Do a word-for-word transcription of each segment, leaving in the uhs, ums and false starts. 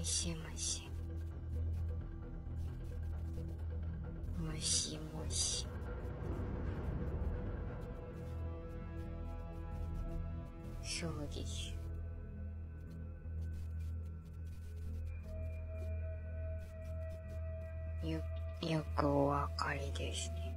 しもし。もしもし。そうです。よ、よくおわかりですね。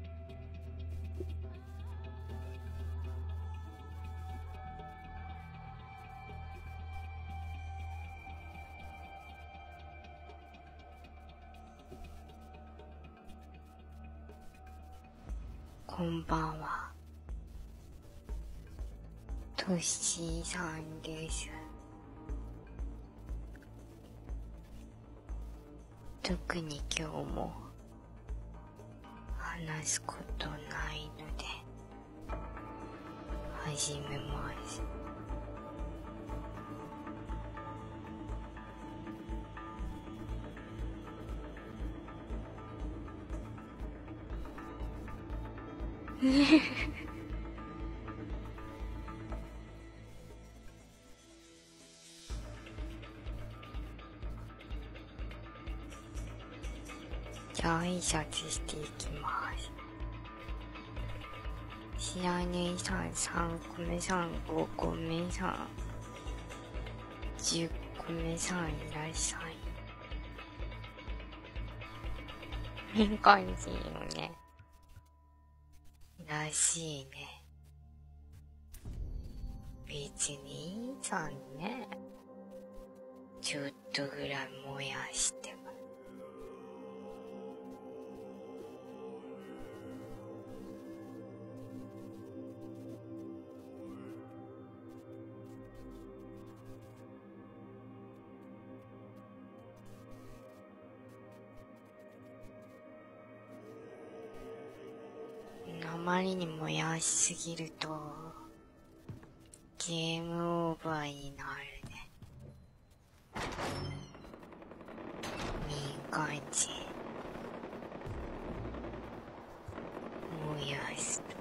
こんばんは。トッシーさんです。特に今日も話すことないので始めます。じゃあ挨拶していきます。しらねさん、さんこめさん、ごこめさん、じゅっこめさんいらっしゃい。いい感じよね。らしいね。別にいいじゃんね。ちょっとぐらい燃やしても。あまりに燃やしすぎるとゲームオーバーになるね。いい感じ。燃やすと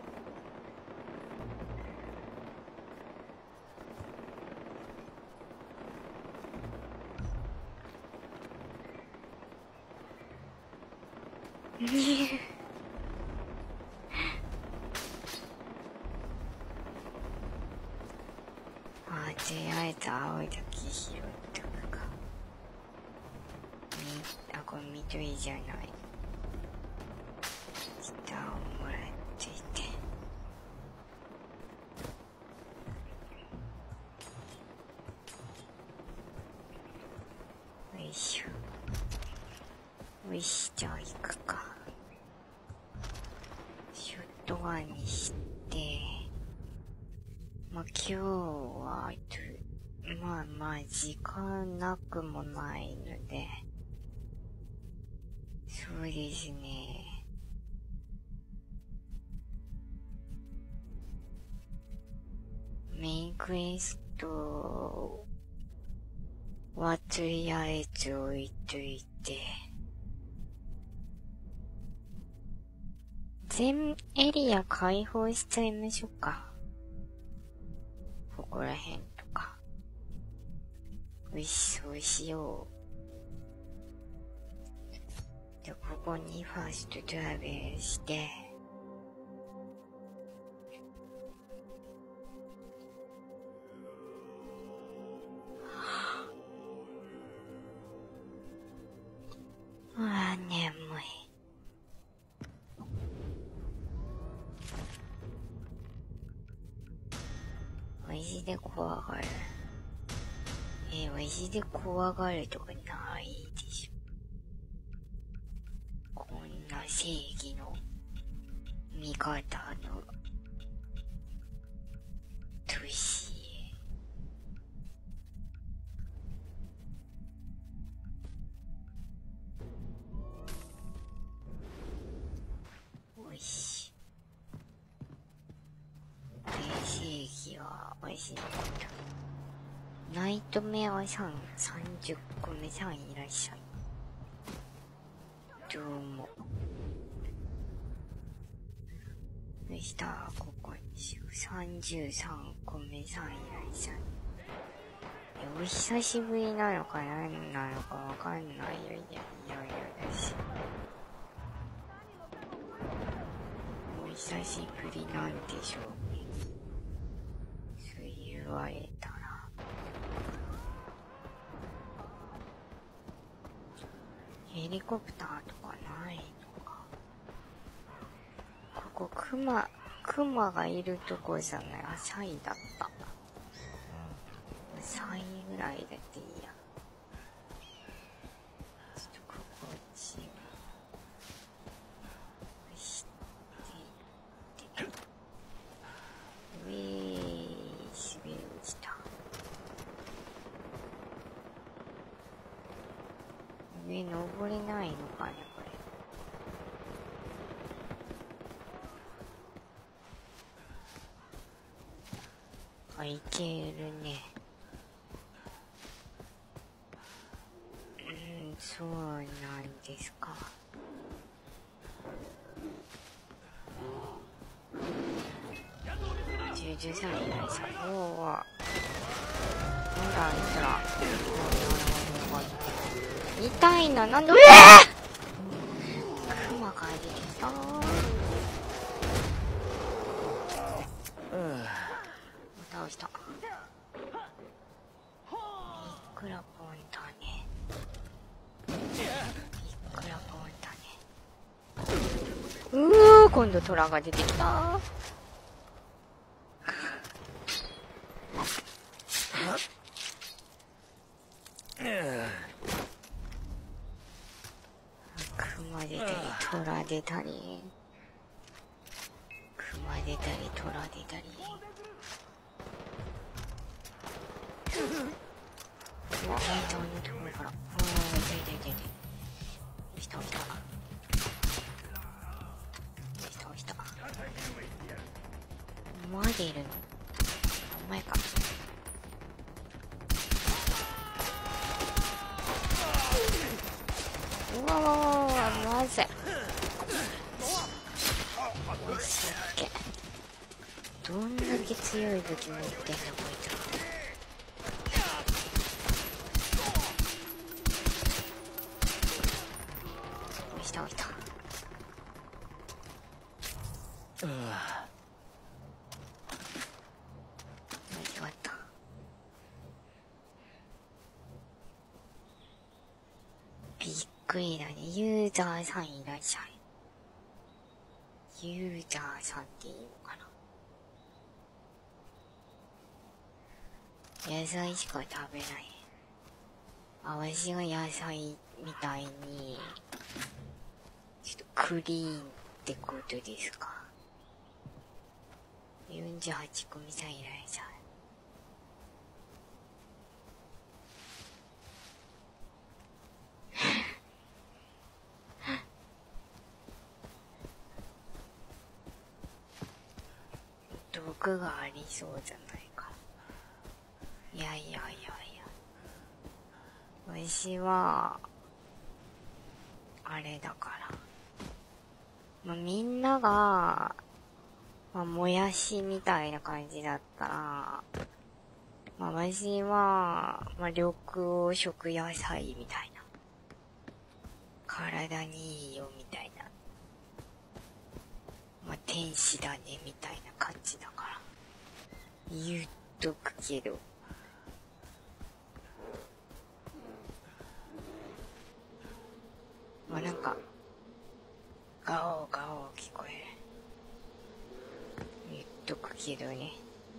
あ、とりあえず青いだけ拾っとくか。み、あ、これ緑じゃない。下をもらっていて。よいしょ。よし、じゃあ行くか。ショットガンにして、まあ、今日は、まあまあ、時間なくもないので、そうですね。メインクエストはとりあえず置いといて、全エリア開放しちゃいましょうか。ここら辺とか。よし、そうしよう。じゃあ、ここにファーストトラベルして、ああ、眠い。おいしで怖がる。えー、おいしで怖がるとかないでしょ。こんな正義の味方の年。おいし。正義はおいしいんだ。ナイトメアさん、さんじゅっこめさんいらっしゃい。どうも。そしたら、ここにしよう。さんじゅうさんこめさんいらっしゃい。 お久しぶりなのか何なのかわかんないよ。いやいやいやだし。お久しぶりなんでしょうね。そう言われたら。ヘリコプターとかないのか。ここクマ、クマがいるとこじゃない。あ、サイだった。サイぐらいだっていいや。ちょっとここっち。して、で、上、滑り落ちた。上登れないのかね、これ。あ、いけるね。うん、そうなんですか。じゅうじゅうさん以来さ、おーわ。なんだあいつら。痛いな、なんで、うわークマが出てきたー。うん。倒した。いくらポンだね。いくらポンだね。うー、今度トラが出てきたー。クマ出たり、トラ出たり。クマ出たり、トラ出たり。うわ、本当にところから。うわー、痛い痛い痛い痛い。来た来た。来た来た。までいるの？お前か。うわわわわわ、まずい。よし、オッケー。どんだけ強い武器持ってんだ、こいつら。来た来た。うわ。間違った。びっくりだね。ユーザーさんいらっしゃい。ユーザーさんっていいのかな。野菜しか食べない。あ、わしが野菜みたいに、ちょっとクリーンってことですか。よんじゅうはち組さんいらっしゃい。毒がありそうじゃないか。いやいやいやいや。わしは、あれだから。まあ、みんなが、まあ、もやしみたいな感じだったら、まあ、わしは、まあ、緑黄色野菜みたいな。体にいいよみたいな。まあ、天使だねみたいな感じだから。言っとくけど。まあ、なんか、ガオガオ聞こえる。言っとくけどね。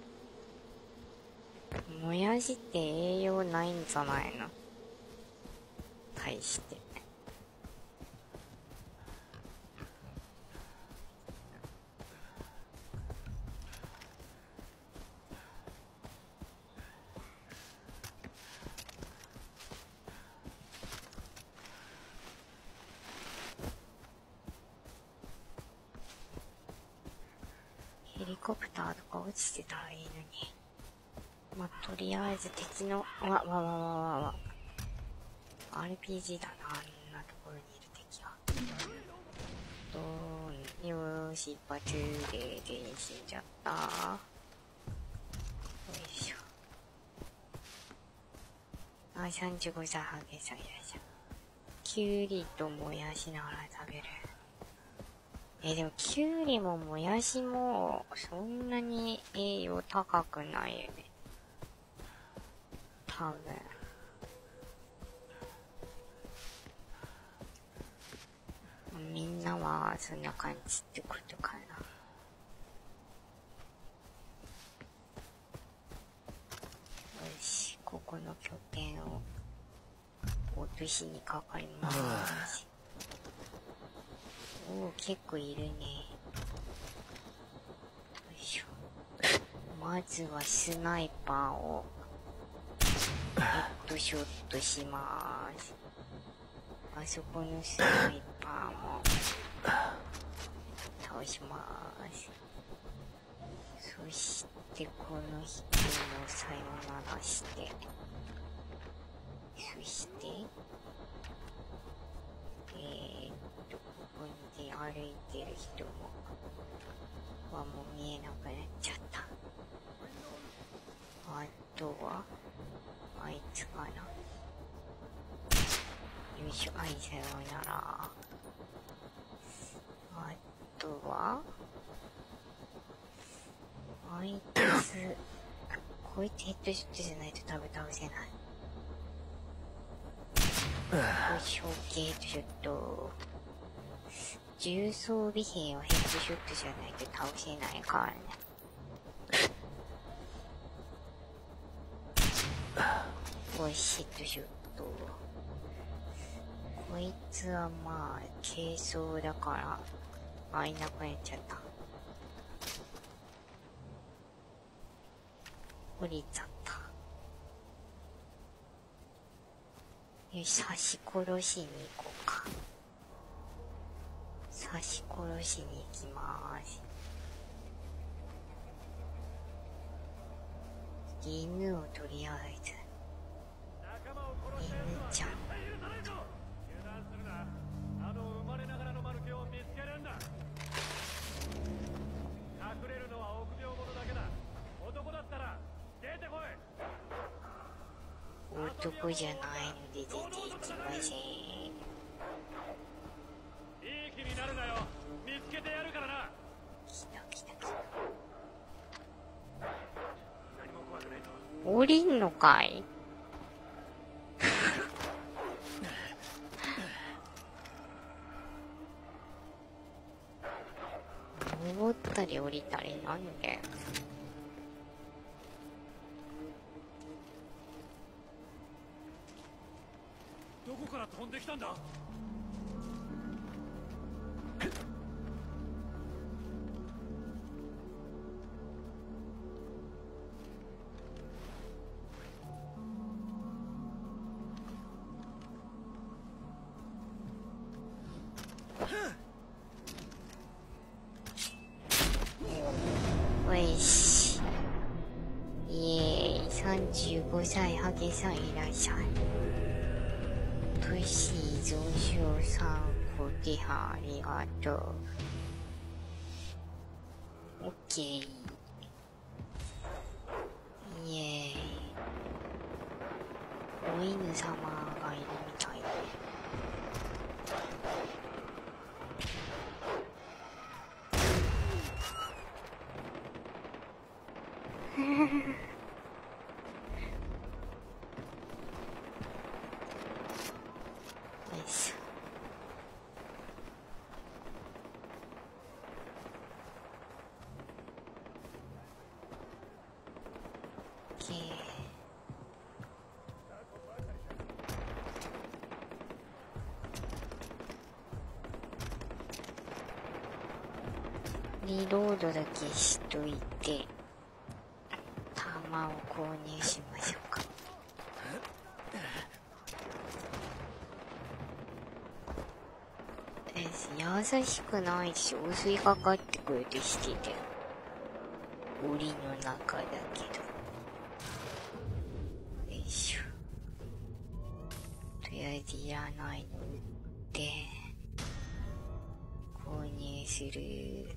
もやしって栄養ないんじゃないの？対して。ヘリコプターとか落ちてたらいいのに。まあ、とりあえず敵の、わ、わわわわわ。アールピージー だな、あんなところにいる敵は。どーん、よーし、一発で全員死んじゃった。よいしょ。 あ、さんじゅうごさいハゲさんいらっしゃる。きゅうりともやしなら食べる。え、でもきゅうりももやしもそんなに栄養高くないよね。多分。みんなはそんな感じってことかな。よし、ここの拠点を落としにかかります。おお、結構いるね。よいしょ。まずはスナイパーをヘッドショットします。あそこのスナイパーも倒します。そしてこの人もさよならして、そしてえー、っとここに歩いてる人もはもう見えなくなっちゃった。あとはあいつかな。よいしょ、はい、さようなら。あとはあいつ、こいつヘッドショットじゃないと多分倒せない。よし、オッケー、ヘッドショット。重装備兵はヘッドショットじゃないと倒せないからね。よし、ヘッドショット。こいつはまあ、軽装だから、あ、いなくなっちゃった。降りちゃった。よし、刺し殺しに行こうか。刺し殺しに行きまーす。犬をとりあえず。犬ちゃん。男じゃないので出ていきません。いい気になるなよ。見つけてやるからな。来た来た来た。何も怖くないと。降りんのかい？登ったり降りたりなんで？ どこから飛んできたんだ？ おいし。イエーイ、さんじゅうごさいハゲさんいらっしゃい。都市増床さんご手配ありがとう。オッケー。イエーイ。お犬様がいるみたいね。リロードだけしといて、弾を購入しましょうか。優しくないし、襲いかかってくるとしてて、檻の中だけど。よいしょ。とりあえずいらないの売って、購入する。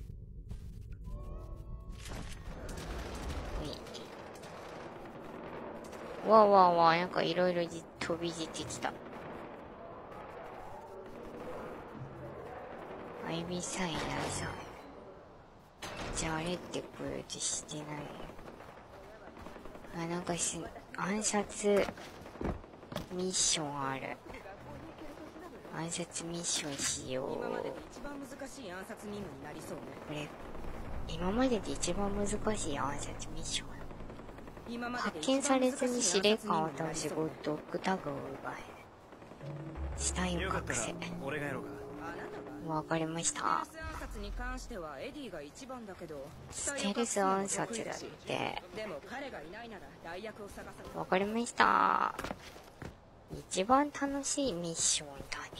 ほい。 わわわ、なんかいろいろ飛び出てきた。アイビーさんいないさ。じゃああれってこういうとしてない。あ、なんかし、暗殺ミッションある。暗殺ミッションしよう。これ、今までで一番難しい暗殺ミッション。発見されずに司令官を倒し、ゴッドオックタグを奪え。死体を隠せ。わかりました。ステルス暗殺だって。わかりました。一番楽しいミッションだね。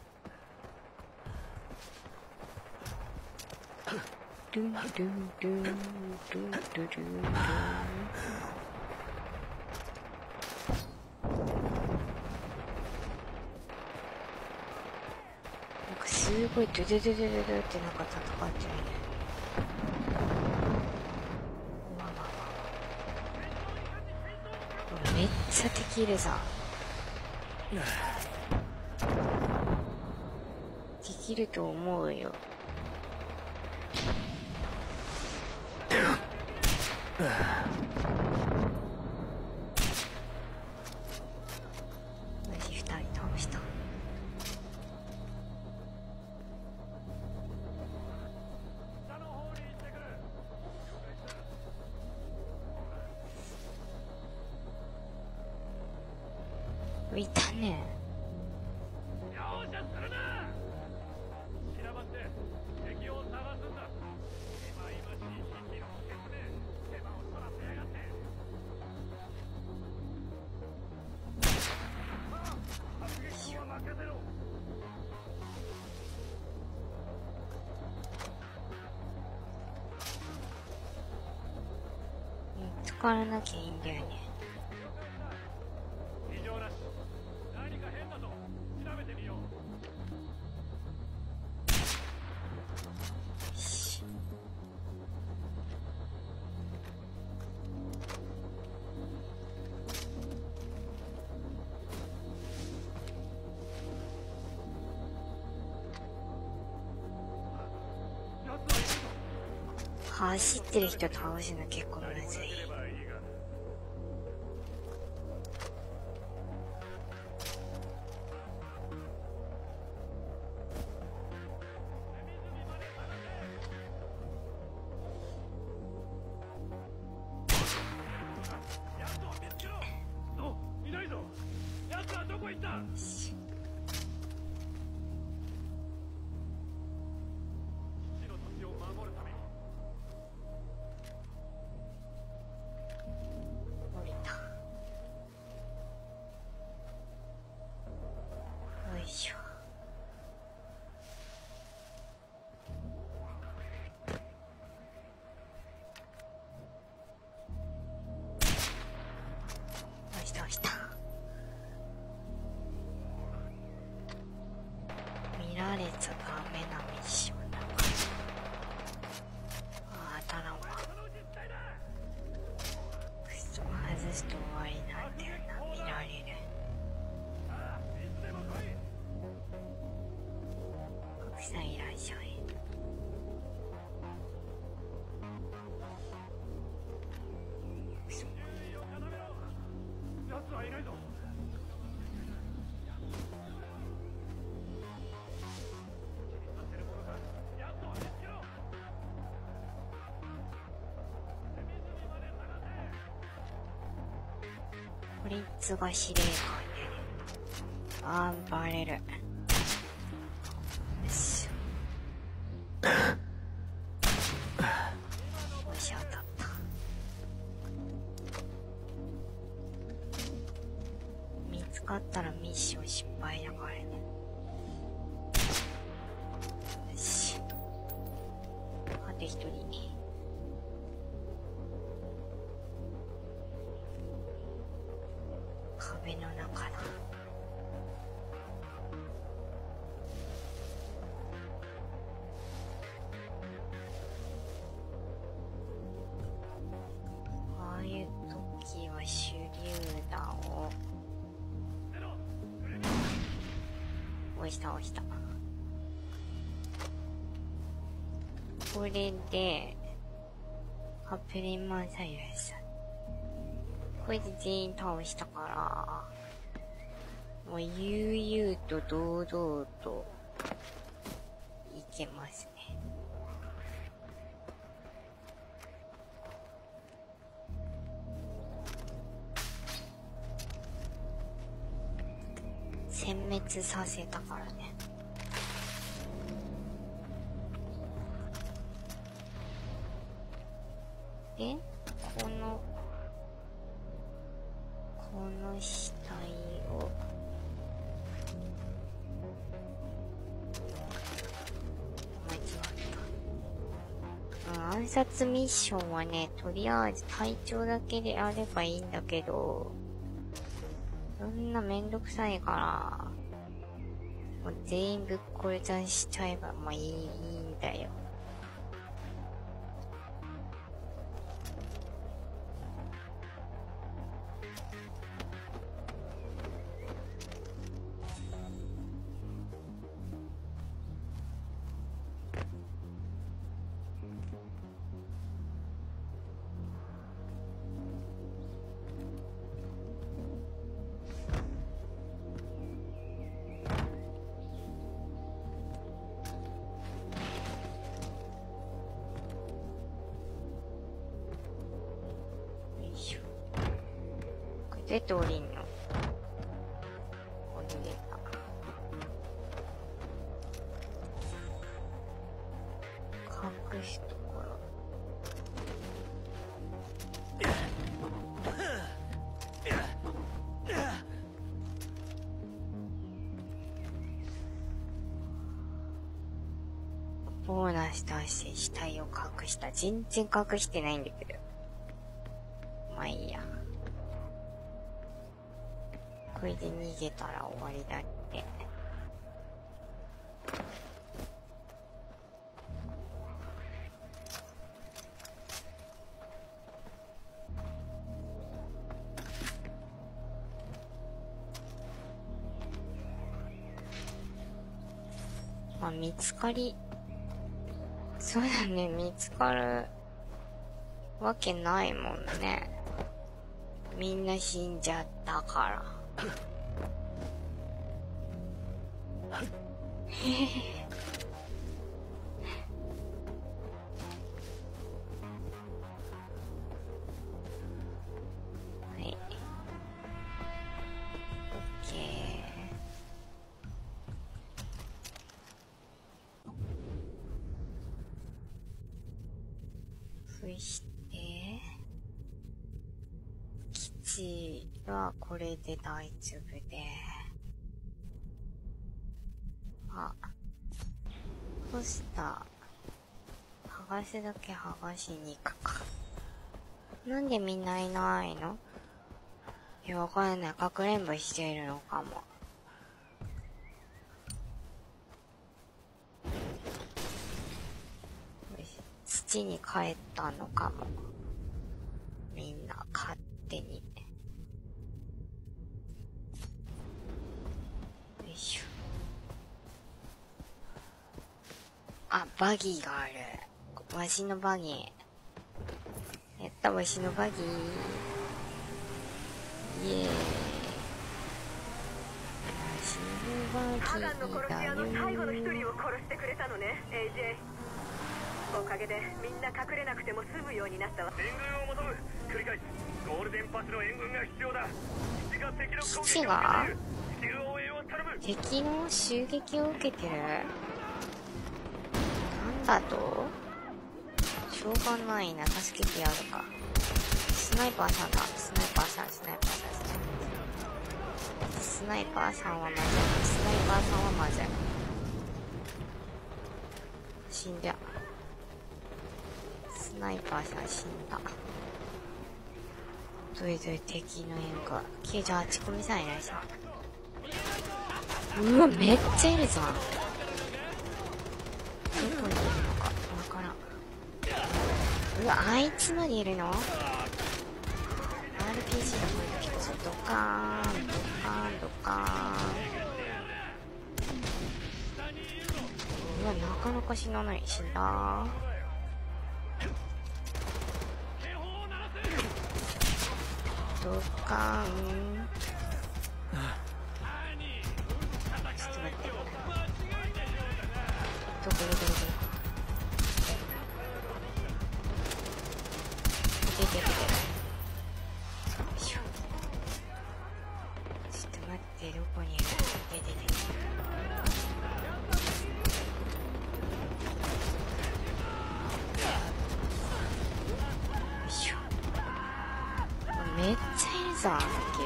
ルンルンルンルンルンルン。すごいドゥドゥドゥドゥドゥってなんか戦ってるね。まあまあまあ。めっちゃ敵いるさ。できると思うよ。私二人倒した。いたね。使わなきゃいいんだよね。走ってる人倒すの結構むずい。見られちゃダメなミッションだから。ああ、当たらんわ。くそ、外すと終わりなんだよな、見られる。国際いらっしゃい。こいつが司令官で、あーバレる。よし。よし、当たった。見つかったらミッション失敗だからね。よし。あと一人。壁の中だ。ああいう時は手榴弾し倒した。これで、カプリンマンサイレス。これで全員倒したから、もう悠々と堂々と、いけますね。殲滅させたからね。で、この、この死体を、間違った。うん、暗殺ミッションはね、とりあえず隊長だけであればいいんだけど、そんなめんどくさいから、もう全員ぶっ殺さしちゃえば、まあいい、いいんだよ。出て降りんの。降りれた。隠すところ。ボーナス出して死体を隠した。全然隠してないんだけど。まあいいや。これで逃げたら終わりだって。まあ見つかり、そうだね、見つかるわけないもんね。みんな死んじゃったから。はい。オッケー。そして、基地はこれで大丈夫で。あ、ポスター、剥がすだけ剥がしに行くか。なんでみんないないの？いや、わかんない。かくれんぼしているのかも。土に帰ったのかも。みんな勝手に。よいしょ。あ、バギーがある。わしのバギー。やった、わしのバギー。イエーイ。わしのバギーだよ。 ハガンの殺し屋の最後の一人を殺してくれたのね、エージェー。おかげでみんな隠れなくても済むようになったわ。援軍を求む。繰り返す。ゴールデンパスの援軍が必要だ。基地が敵の攻撃を受けている。地球応援を頼む。 敵の襲撃を受けてる。なんだと？しょうがないな、助けてやるか。スナイパーさんだ。スナイパーさん、スナイパーさん、スナイパーさんはまずい。スナイパーさんはまずい。死んじゃ。スナイパーさん死んだ。どいどい敵の援護。きゅうじゅうはちコミさんいらっしゃる。うわ、めっちゃいるぞ。どこにいるのかわからん。うわ、あいつまでいるの？ アールピージー のこれだけこそドカーンドカーンドカーン。 うわ、なかなか死なない。死んだ。ドカーン。ちょっと待って。どこどこどこどこ。出て出て。よいしょ。ちょっと待って、どこにいる。出て出て。めっちゃいるぞ、あっけ。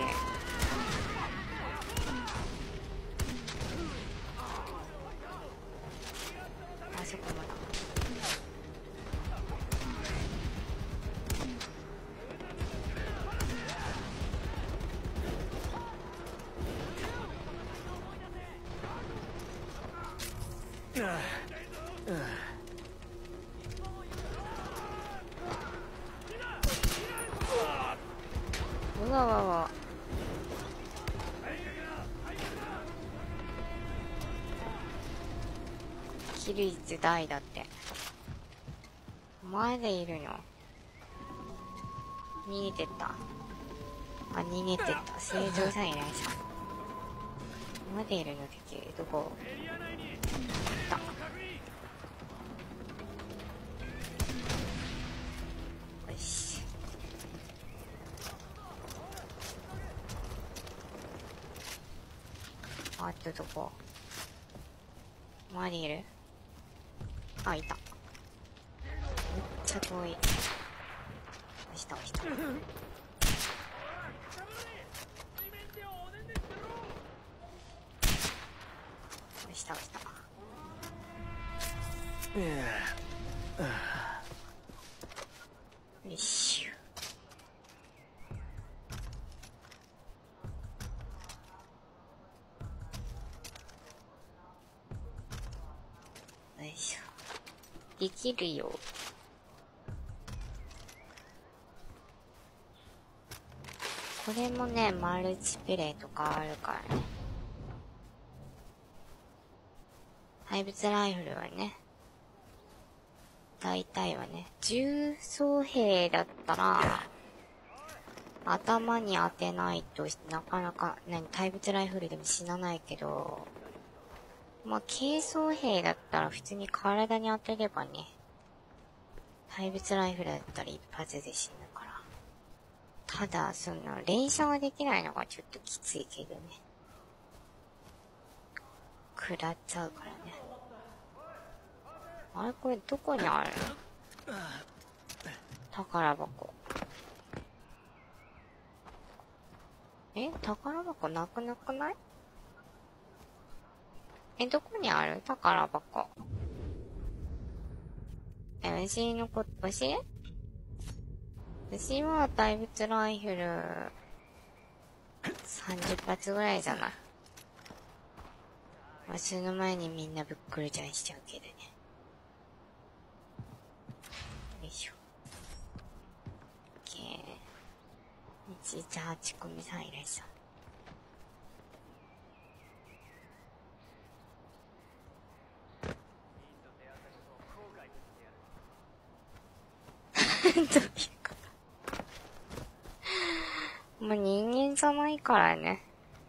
あそこまだ。うわわわ。キル率大だって。前でいるの。逃げてった。あ、逃げてった。正常さんいないさ。前でいるの敵。どこ？いた。よし。あとどこ？周りいる？あ、いた。めっちゃ遠い。押した押した。押した押した。よいしょ。よいしょ。できるよ。これもね、マルチプレイとかあるからね。怪物ライフルはね、大体はね、重装兵だったら、頭に当てないとなかなか、何、怪物ライフルでも死なないけど、まあ、軽装兵だったら普通に体に当てればね、怪物ライフルだったら一発で死ぬから。ただ、その、連射ができないのがちょっときついけどね。食らっちゃうからね。あれこれどこにあるの？宝箱。え？宝箱なくなくない？え、どこにある？宝箱。え、牛のこ、牛？牛は怪物ライフルさんじゅっ発ぐらいじゃない？まあ、その前にみんなぶっくるちゃんしちゃうけどね。よいしょ。オッケー。いちいちはち組さんいらっしゃる。どういうこともう人間じゃないからね。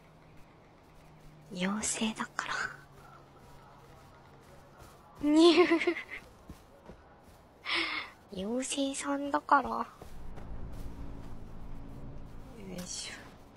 妖精だから。にゅー。妖精さんだから。よいしょ。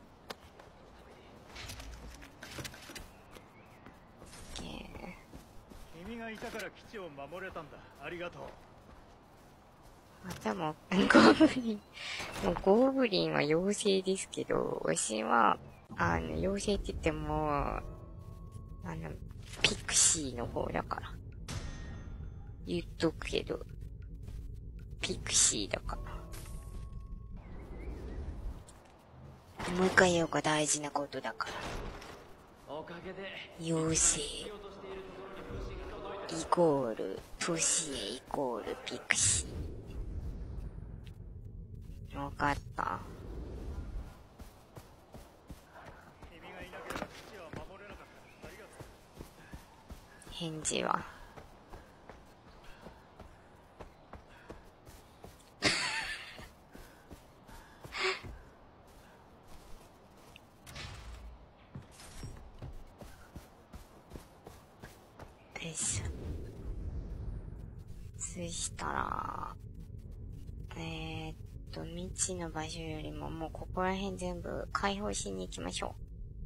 君がいたから基地を守れたんだ。ありがとう。 またも、ゴーブリン、もうゴーブリンは妖精ですけど、私は、あの、妖精って言っても、あの、ピクシーの方だから。言っとくけど、ピクシーだから。もう一回言おうか、大事なことだから。 おかげで妖精、イコール、トシエイコール、ピクシー。わかった。返事はです。そしたら、えー、っと、未知の場所よりももうここら辺全部開放しに行きましょ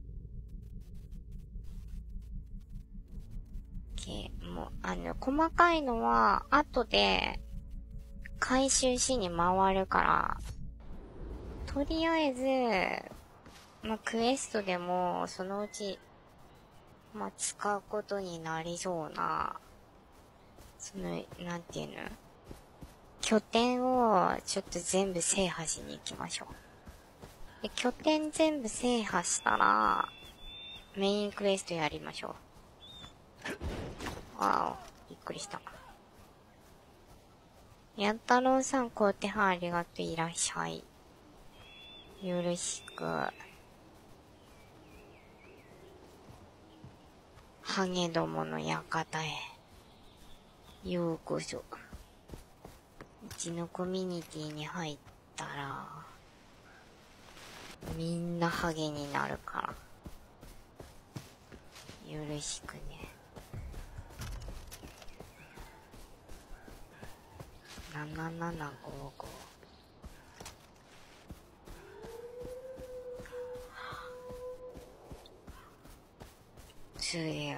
う。OK。もう、あの、細かいのは後で回収しに回るから、とりあえず、まあ、クエストでもそのうち、まあ、使うことになりそうな、その、なんていうの？拠点をちょっと全部制覇しに行きましょう。で、拠点全部制覇したら、メインクエストやりましょう。わお、びっくりした。やったろうさん、コーテハンありがとう、いらっしゃい。よろしく。ハゲどもの館へ。ようこそ。うちのコミュニティに入ったら、みんなハゲになるから。よろしくね。ななななごご。つや。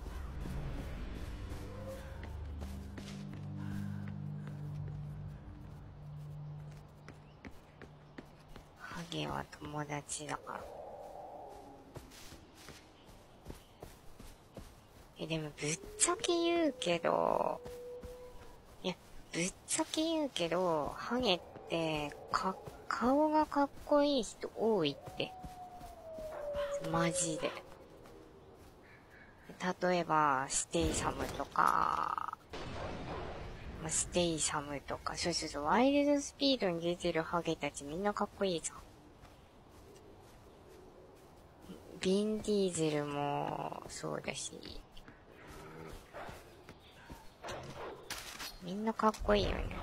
ハゲは友達だから。え、でもぶっちゃけ言うけど、いや、ぶっちゃけ言うけど、ハゲって、か、顔がかっこいい人多いって。マジで。例えば、ステイサムとか、まあ、ステイサムとか、そうそうそう、ワイルドスピードに出てるハゲたちみんなかっこいいじゃん。ビン・ディーゼルもそうだし、みんなかっこいいよね。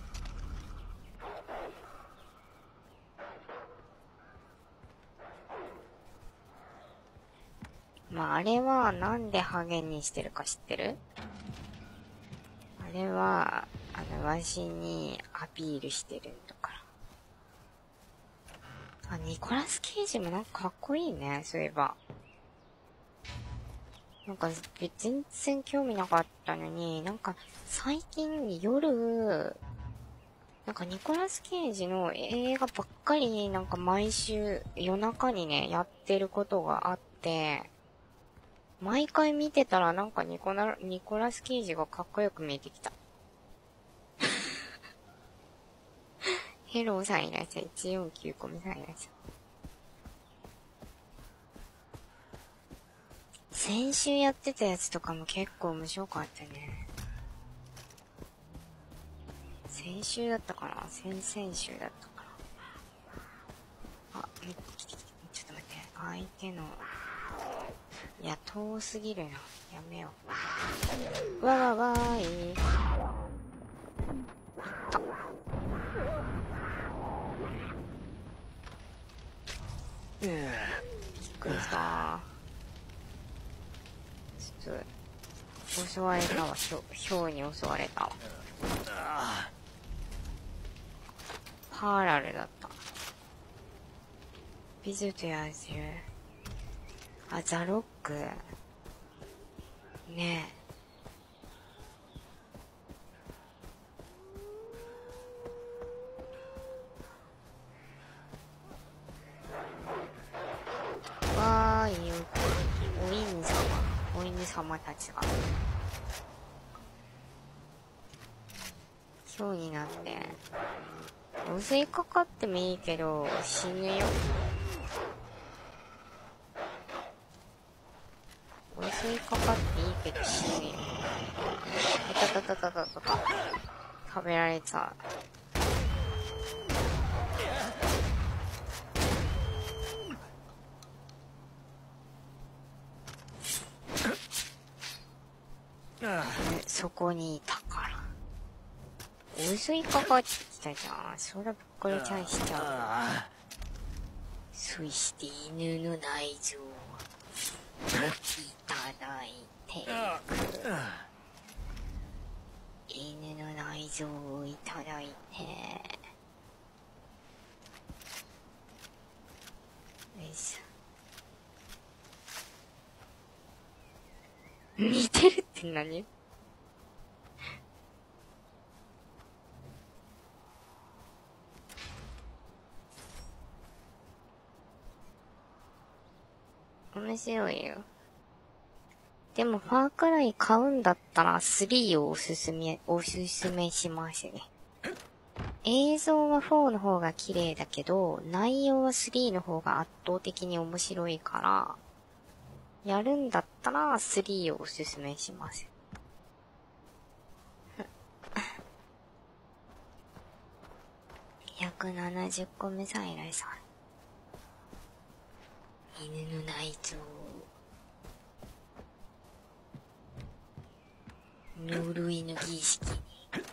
まあ、あれはなんでハゲにしてるか知ってる？あれは、あの、わしにアピールしてるんだから。あ、ニコラス・ケイジもなんかかっこいいね、そういえば。なんか、全然興味なかったのに、なんか、最近夜、なんかニコラス・ケイジの映画ばっかり、なんか毎週夜中にね、やってることがあって、毎回見てたらなんかニコラ、ニコラス・ケイジがかっこよく見えてきた。ヘローさんいらっしゃい。いちよんきゅうコミさんいらっしゃい。先週やってたやつとかも結構面白かったね。先週だったかな？先々週だったかな？あ、来て来て来て。ちょっと待って。相手の、いや、遠すぎるな。やめよう。わわわーい。あっ。びっくりしたー。ちょっと、襲われたわ。ひょ、ひょうに襲われたわ。パーラルだった。美女と野獣。あ、ザロック。ねえ。わーい、お犬様。お犬様たちが。ひょうになって。襲いかかってもいいけど、死ぬよ。襲いかかっていいけど死ぬよ。たたたたたたた。食べられちゃう。そこにいたから。襲いかかってきたじゃん。それぶっこれちゃいしちゃう。そして犬の内臓をいただいていく。 像をいただいて、よいしょ。似てるって何？面白いよ。でも、ファークライ買うんだったらスリーをおすすめ、おすすめしますね。映像はフォーの方が綺麗だけど、内容はスリーの方が圧倒的に面白いから、やるんだったらスリーをおすすめします。ひゃくななじゅっこめ再来さん。犬の内臓。呪いの儀式に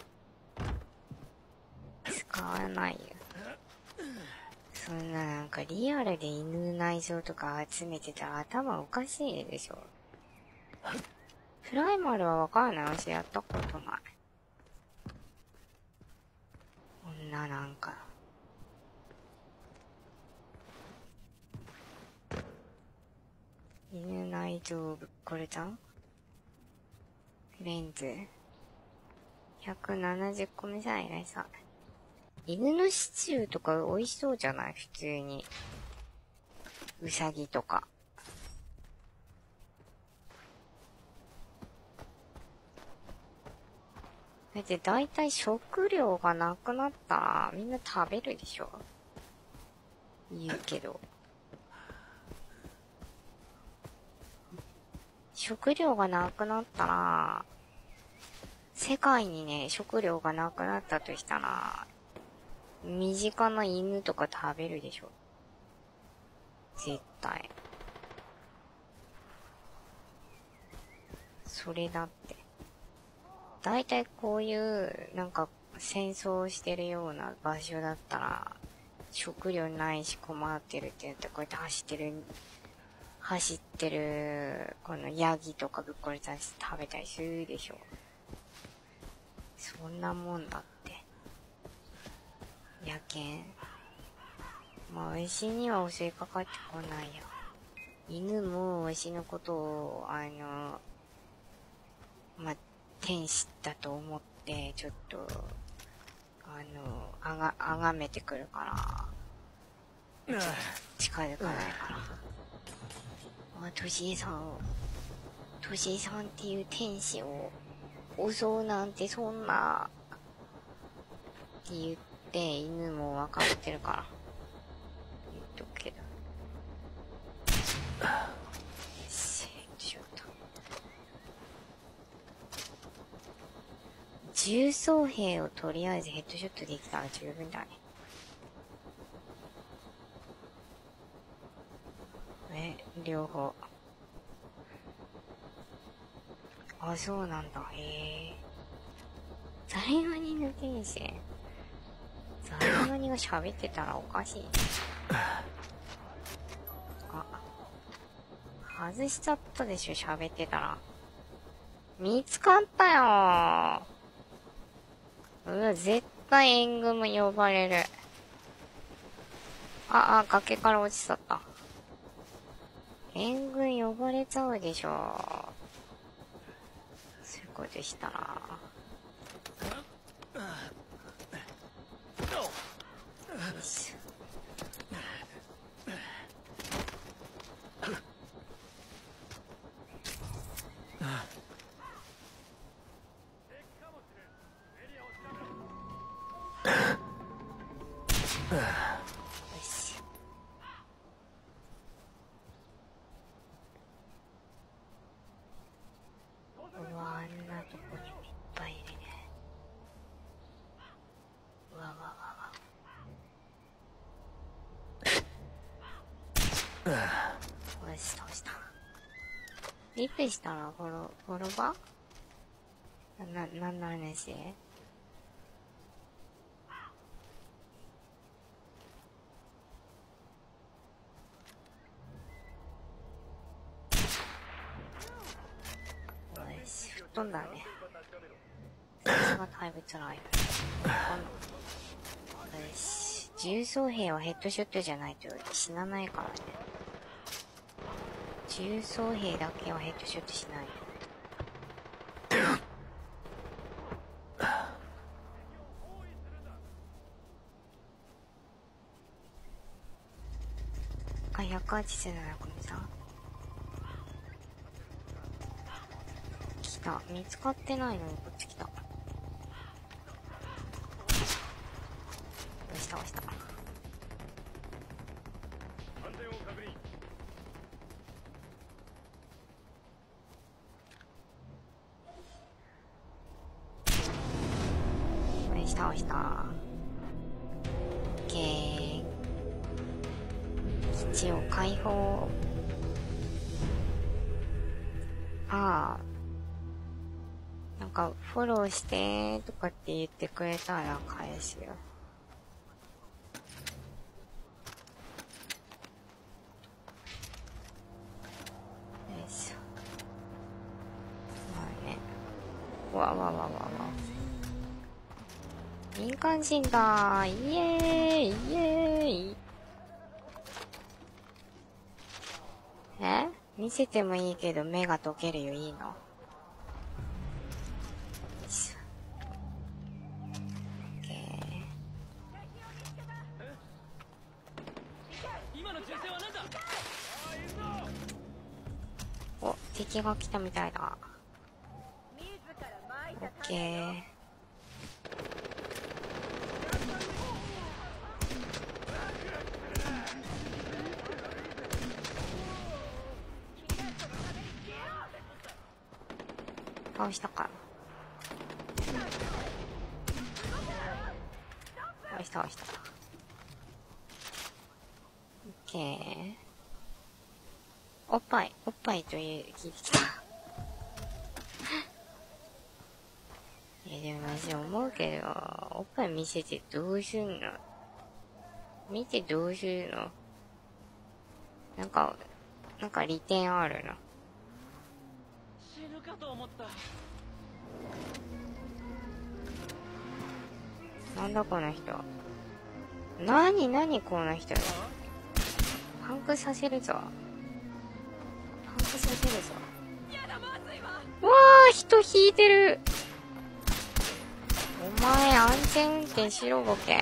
使わないよ。そんななんかリアルで犬の内臓とか集めてたら頭おかしいでしょ。プライマルはわかんない。私やったことない。こんななんか犬内臓ぶっこれたレンズひゃくななじゅっこめ再来さ。犬のシチューとか美味しそうじゃない？普通に。うさぎとか。だって大体食料がなくなったらみんな食べるでしょ？言うけど。食料がなくなったら、世界にね、食料がなくなったとしたら、身近な犬とか食べるでしょ。絶対。それだって。だいたいこういう、なんか、戦争してるような場所だったら、食料ないし困ってるって言って、こうやって走ってる、走ってる、このヤギとかぶっこれたりして食べたりするでしょ。そんなもんだって。やけん。まあ、牛には襲いかかってこないよ。犬も牛のことを、あの、まあ、天使だと思って、ちょっと、あの、あが、あがめてくるから、近づかないから。あ、トシエさんを、トシエさんっていう天使を襲うなんてそんな、って言って、犬も分かってるから。言っとくけど。せちょっと。重装兵をとりあえずヘッドショットできたら十分だね。え、両方。あ、そうなんだ。へえ。ザリガニの天使。ザリガニが喋ってたらおかしい。あ、外しちゃったでしょ、喋ってたら。見つかったよー。うわ、絶対援軍も呼ばれる。あ、あ、崖から落ちちゃった。援軍呼ばれちゃうでしょ。そういうことしたら。よし。うわ、あんなとこにもいっぱいいるね。うわわわわ。よし、どうした。リプしたらフォロ、フォロバな、なんの話？よし、吹っ飛んだね。 がだいぶ辛い。よし。重装兵はヘッドショットじゃないと死なないからね。重装兵だけはヘッドショットしない。あ、ひゃくはちじゅうなな組さん。来た。見つかってないのにこっち来た。押した押した。押した押した。オッケー。基地を解放。ああ。なんか、フォローしてとかって言ってくれたら返すよ。よいしょ。まあね。わわわわわ。民間人だー。イエーイイエーイ。え？見せてもいいけど目が溶けるよ、いいの？お、敵が来たみたいだ。オッケー。倒したか。倒した倒した。オッケー。おっぱい、おっぱいという聞いてきた。え、でもマジ思うけど、おっぱい見せてどうすんの？見てどうするの？なんか、なんか利点あるの？ 死ぬかと思った。 なんだこの人。なになにこの人。パンクさせるぞ。パンクさせるぞ。わー、人引いてる。お前安全運転しろボケ。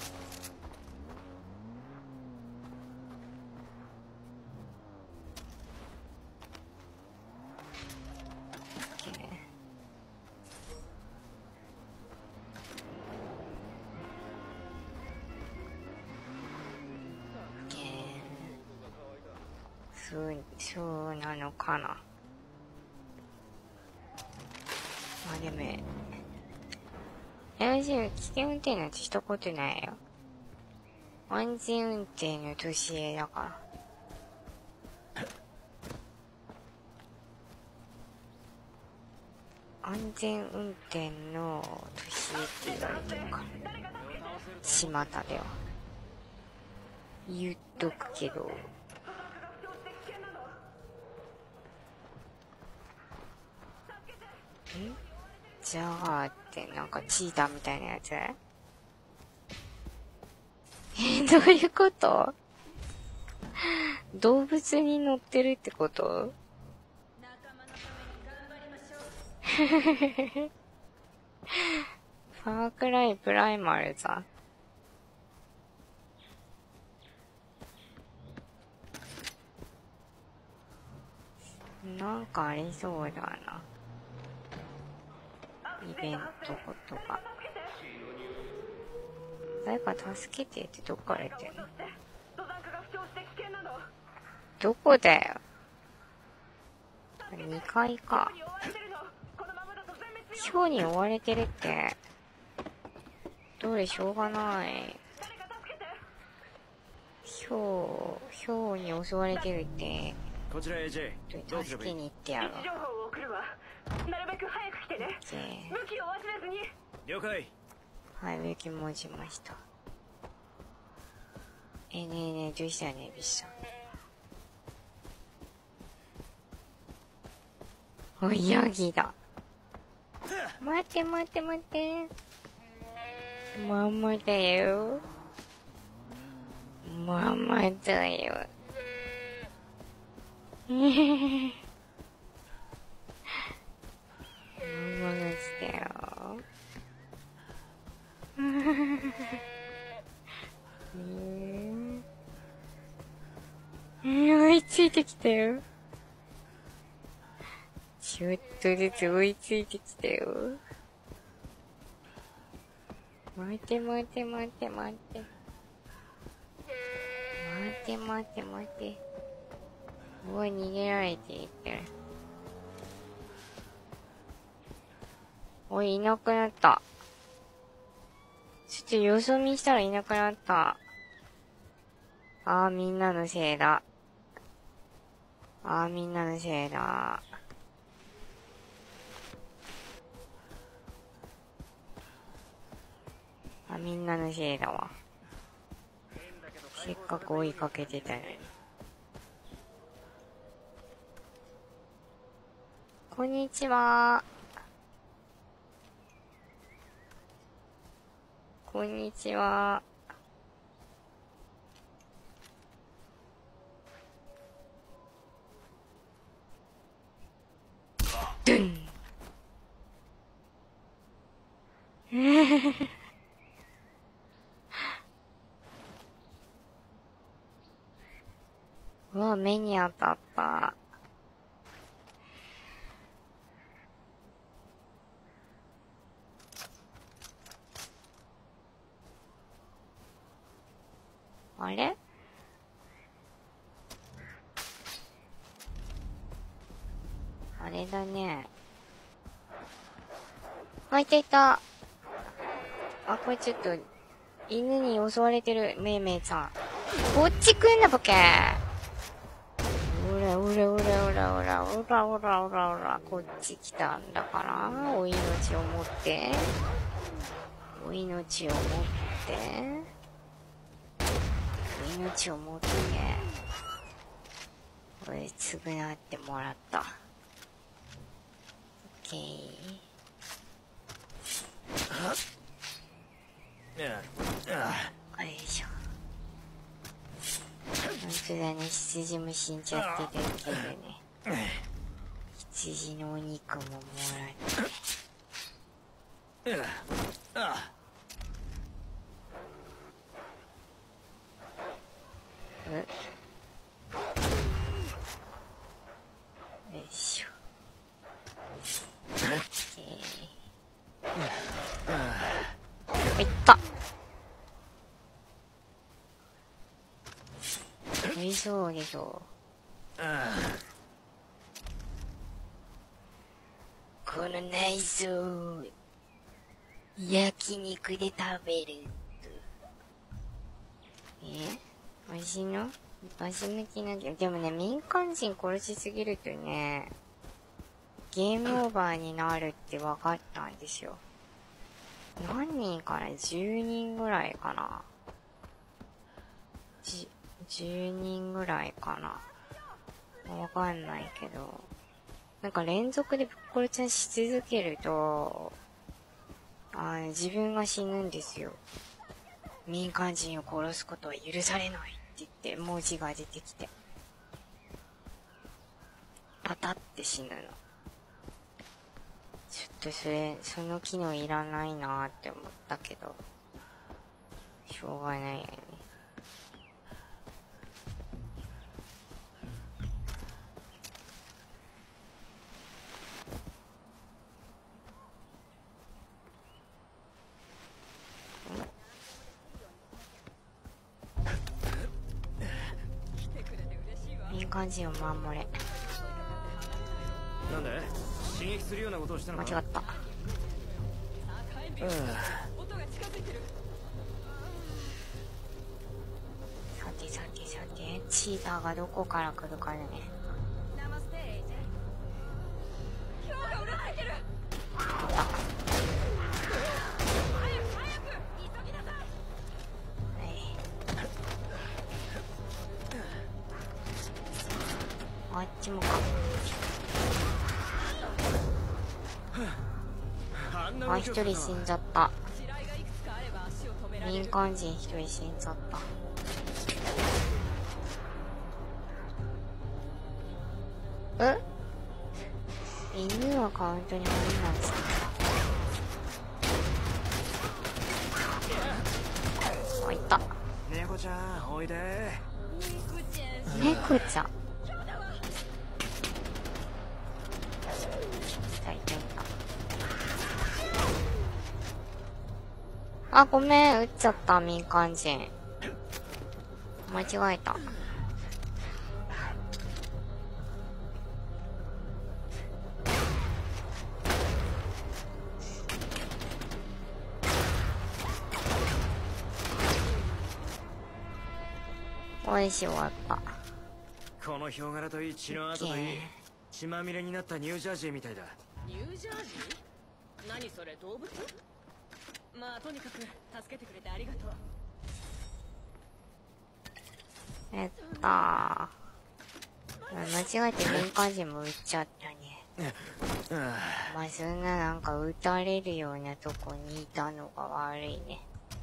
そう、そうなのかな。まあでも、私は危険運転なんてしたことないよ。安全運転の年上だから。安全運転の年上って言われてるから。巷では。言っとくけど。ん？じゃあってなんかチーターみたいなやつ？え、どういうこと？動物に乗ってるってこと？ファークライプライマルさ。なんかありそうだな。イベントとか。誰か助けてってどっから言ってんの？どこだよ。にかいか。氷に追われてるって。どれしょうがない。氷、氷に襲われてるって。 こちら エージェー。 助けに行ってやろう。 情報を送るわ。なるべく早く来てね。武器を忘れずに。 了解。 はい、武器持ちました。えー、ねえねえ、どうしたね、ビッサン。お、ヤギだ。 待って待って待って。ママだよ。ママだよ。ママが来たよ。えー、追いついてきたよ。ちょっとずつ追いついてきたよ。待って待って待って待って。待って待って待って。うわ、逃げられていってる。おい、いなくなった。ちょっとよそ見したらいなくなった。ああ、みんなのせいだ。ああ、みんなのせいだ。あ、みんなのせいだわ。せっかく追いかけてたのに。こんにちは。こんにちは。ドゥンうわ、目に当たった。あれ？あれだね。あ、いたいた。あ、これちょっと、犬に襲われてる、めいめいさん。こっち来んな、ボケー。おらおらおらおらおらおらおらおらおら、こっち来たんだから、お命を持って。お命を持って。命を持って、これ、償ってもらった。オッケー。よいしょ。本当だね、羊も死んじゃってるけどね。羊のお肉ももらって。え？よいしょ。いった。おいしょ、おいしょ。この内臓、焼肉で食べる。え？わしのわし向きなきゃ。でもね、民間人殺しすぎるとね、ゲームオーバーになるって分かったんですよ。何人かな ?じゅう 人ぐらいかな。じ、じゅうにんぐらいかな。わかんないけど。なんか連続でぶっ殺しし続けると、あ、自分が死ぬんですよ。民間人を殺すことは許されないって言って文字が出てきて。パタって死ぬの。ちょっとそれ、その機能いらないなーって思ったけど、しょうがないよね。民間人を守れ。 なんで刺激するようなことをしたのか。 間違った。 うん。 さてさてさて、チーターがどこから来るかね。あっちもか。 あ、一人死んじゃった。民間人一人死んじゃった。え？犬はカウントに入んないですか？あ、いた。 猫ちゃん、おいで。 猫ちゃん。いたいたいた。あ、ごめん、撃っちゃった、民間人。間違えた。おいし、終わった。 このヒョウ柄といい、血の跡といい、血まみれになったニュージャージーみたいだ。 ニュージャージー？何それ、動物？まあとにかく助けてくれてありがとう。 えったー。間違えて民間人も撃っちゃったね。まあそんななんか撃たれるようなとこにいたのが悪いね。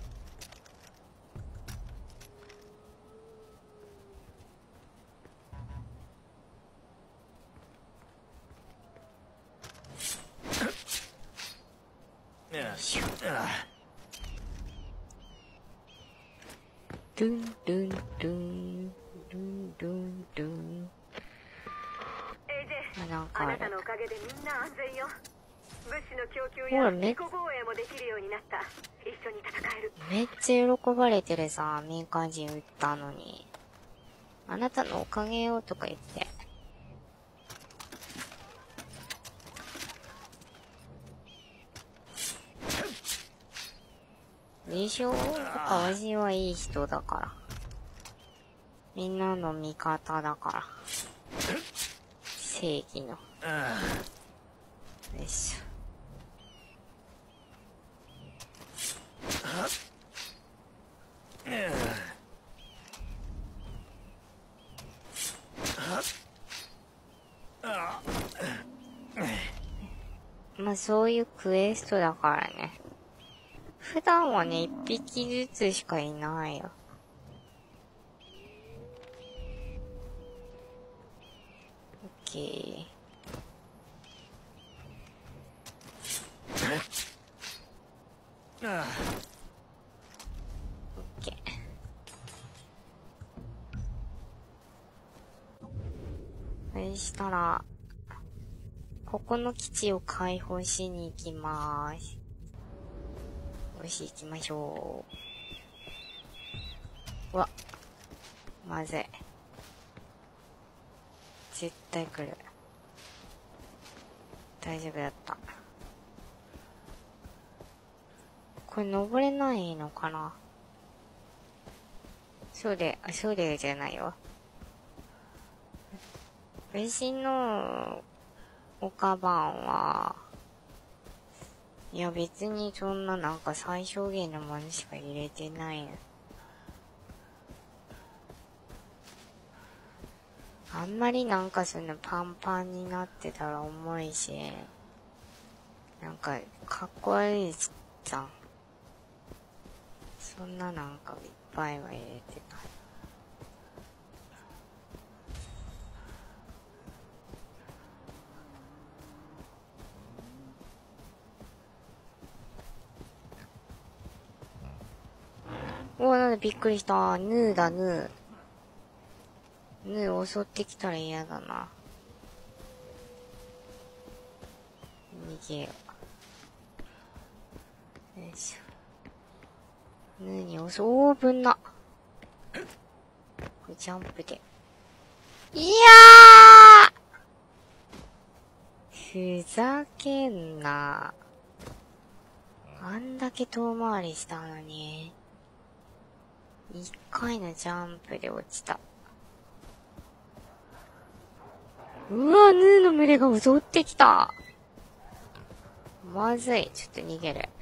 ドゥンドゥンドゥンドゥンドゥンドゥン。 エージェー、 なんかある。 あなたのおかげでみんな安全よ。物資の供給や自己防衛もできるようになった。一緒に戦える。 めっちゃ喜ばれてるさ、民間人撃ったのに。あなたのおかげよとか言って。でしょ？淡路はいい人だから。みんなの味方だから。正義の。よいしょ。まあそういうクエストだからね。普段はね、一匹ずつしかいないよ。オッケー。オッケー。そしたら、ここの基地を開放しに行きまーす。よし、行きましょう。うわ。まずい。絶対来る。大丈夫だった。これ登れないのかな？そうで、あ、そうでじゃないよ。私の岡番は、いや別にそんななんか最小限のものしか入れてないの。あんまりなんかそんなパンパンになってたら重いし、なんかかっこ悪いじゃん。そんななんかいっぱいは入れてない。おー、なんだびっくりした。ヌーだ、ヌー。ヌー襲ってきたら嫌だな。逃げよう。よいしょ。ヌーに襲、おー、ぶんな。これジャンプで。いやー！ふざけんな。あんだけ遠回りしたのに。一回のジャンプで落ちた。うわ、ヌーの群れが襲ってきた。まずい。ちょっと逃げる。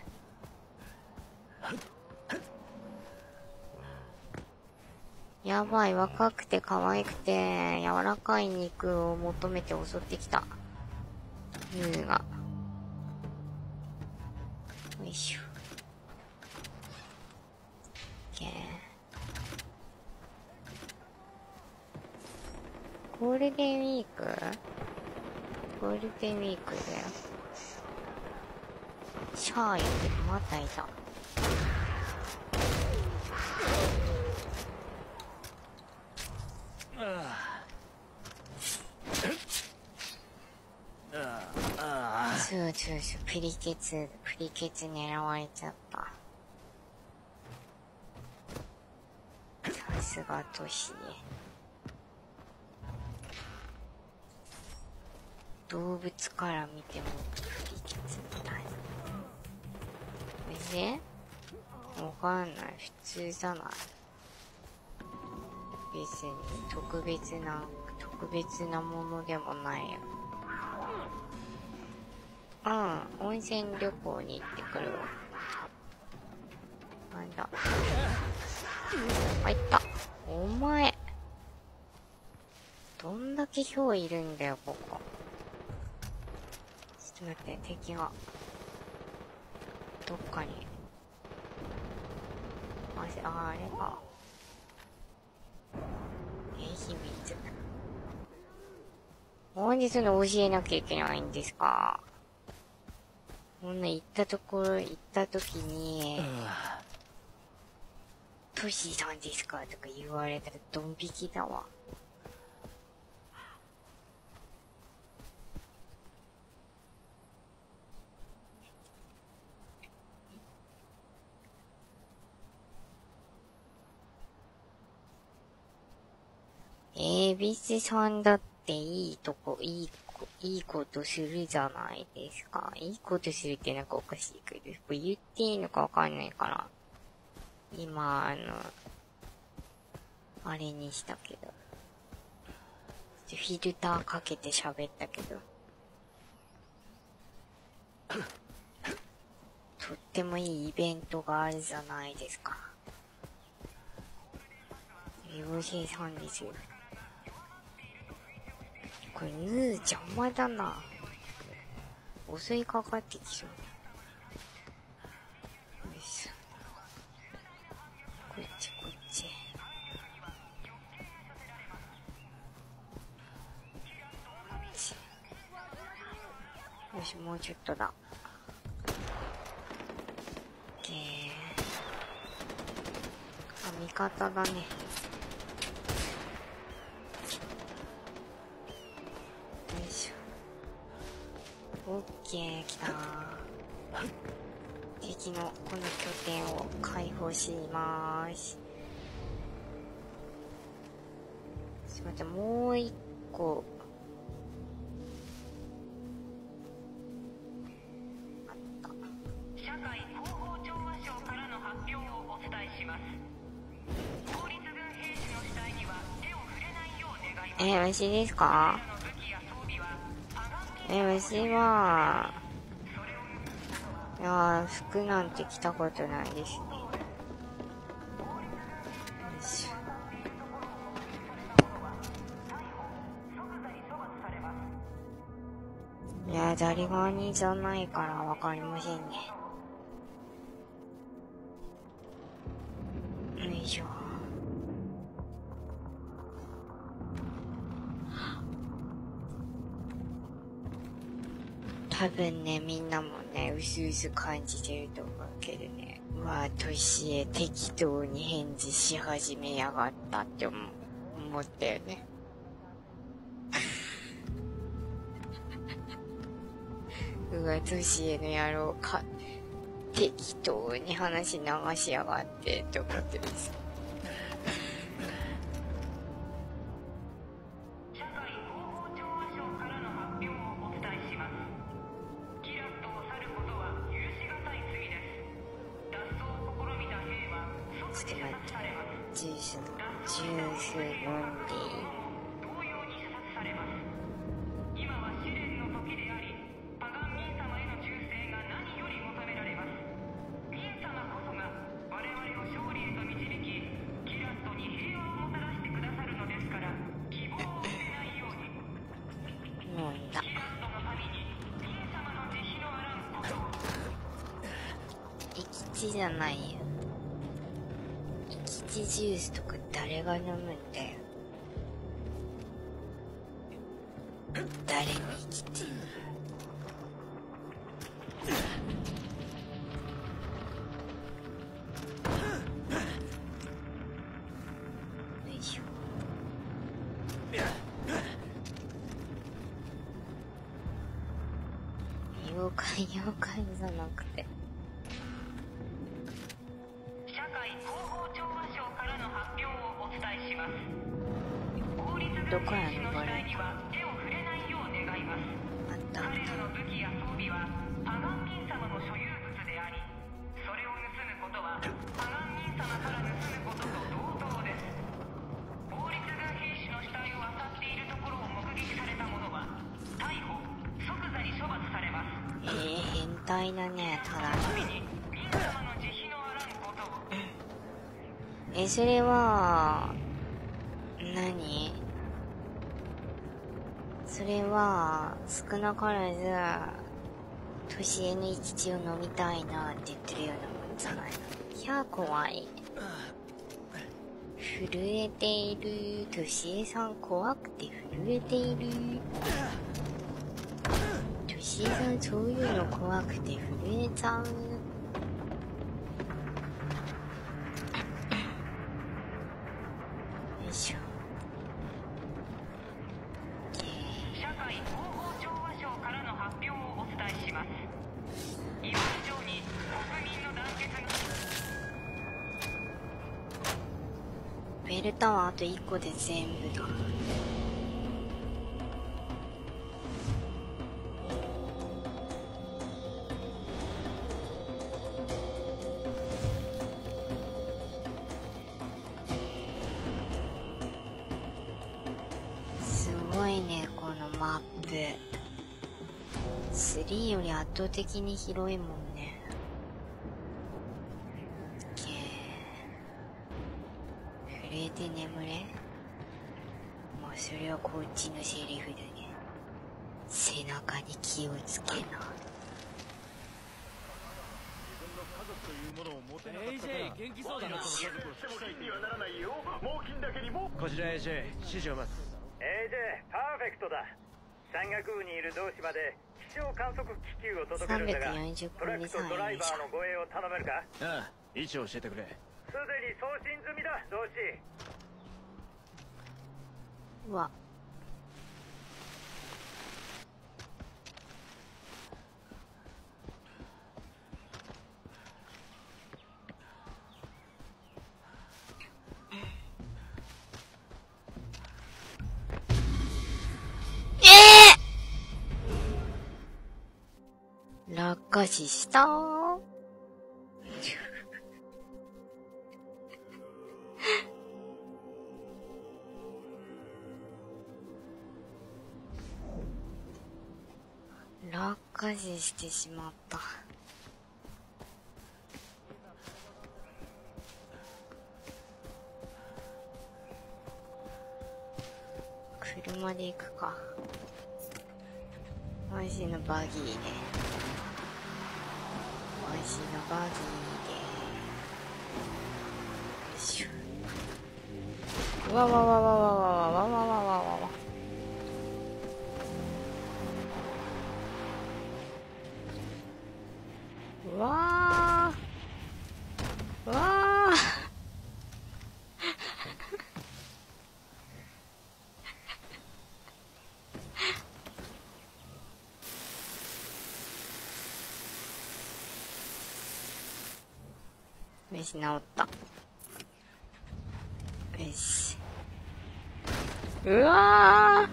やばい。若くて可愛くて柔らかい肉を求めて襲ってきた。ヌーが。 よいしょ。OK。ゴールデンウィークゴールデンウィークだよ。シャーよりまたいた。そうそうそう、プリケツ、プリケツ狙われちゃった。さすがトシ。動物から見てもプリケツみたいな。おいで？わかんない。普通じゃない。別に特別な、特別なものでもないよ。うん、温泉旅行に行ってくるわ。なんだ。入った。お前。どんだけ豹いるんだよ、ここ。ちょっと待って、敵が。どっかに。あ、あ、あれか。え、秘密。なんでそんな教えなきゃいけないんですか？こんな行ったところ、行った時に、トシさんですかとか言われたらドン引きだわ。えー、ビスさんだっていいとこ、いいこ、いいことするじゃないですか。いいことするってなんかおかしいけど、これ言っていいのかわかんないから。今、あの、あれにしたけど。フィルターかけて喋ったけど。とってもいいイベントがあるじゃないですか。妖精さんですよ。これ、ヌー邪魔だな。襲いかかってきそう。よいしょ。こっちこっち。よし、もうちょっとだ。オッケー。あ、味方だね。オッケー、来たー。敵のこの拠点を解放しまーす。ちょっと待って、もう一個。あった。 社会広報調和省からの発表をお伝えします。法律軍兵士の死体には手を触れないよう願います。 え、わしですか？え、わしは、いやー、服なんて着たことないですね。よいしょ。いやー、ザリガニじゃないからわかりませんね。よいしょ。多分ね、みんなもね、うすうす感じてると思うけどね。うわぁ、トシへ適当に返事し始めやがったって思う、思ったよね。うわ、トシへの野郎か、適当に話流しやがってって思ってるんです。ジュース、ジュース飲んでいい？ 今は試練の時であり、パガンミン様への忠誠が何より求められます。ミン様こそが我々を勝利へと導き、キラットに平和をもたらしてくださるのですから、希望を捨てないように。 飲んだ。 キラットのためにミン様の慈悲のあらんことを。 吉じゃないよ。吉ジュースとか誰が飲むんだよ。誰に生きてんの。よいしょ。妖怪妖怪じゃなくて社会広報調和省からの発表をお伝えします。法律軍兵士の死体には手を触れないよう願います。 あった彼らの武器や装備はパガン民様の所有物であり、それを盗むことはパガン民様から盗むことと同等です。法律軍兵士の死体を漁っているところを目撃された者は逮捕、即座に処罰されます。 えー、変態だね。ただ民様の慈悲のあらんことを。 え、それは何？それは少なからず年上の生き血を飲みたいなって言ってるようなもんじゃないの。いや怖い。震えている。年上さん怖くて震えている。年上さんそういうの怖くて震えちゃう。よいしょ。 社会広報調和省からの発表をお伝えします。今以上に国民の団結が。 ベルタはあといっこで全部だ。すごいね、このマップ。スリーより圧倒的に広いもんね。震えて眠れ。まあそれはこっちのセリフだね。背中に気をつけな。 エージェー 元気そうだな。 こちら エージェー 指示を待つ。 エージェー パーフェクトだ。山岳部にいる同志まで気象観測気球を届けるんだが、トラックとドライバーの護衛を頼めるか。 ああ、位置を教えてくれ。 すでに送信済みだ、同志。 うわ。落下死したー。落下死してしまった。車で行くか。マジのバギーね。マジのバギーで。よいしょ。うわわわわわわわわわわわわわ。うわー。うわー。よし、治った。よし。うわ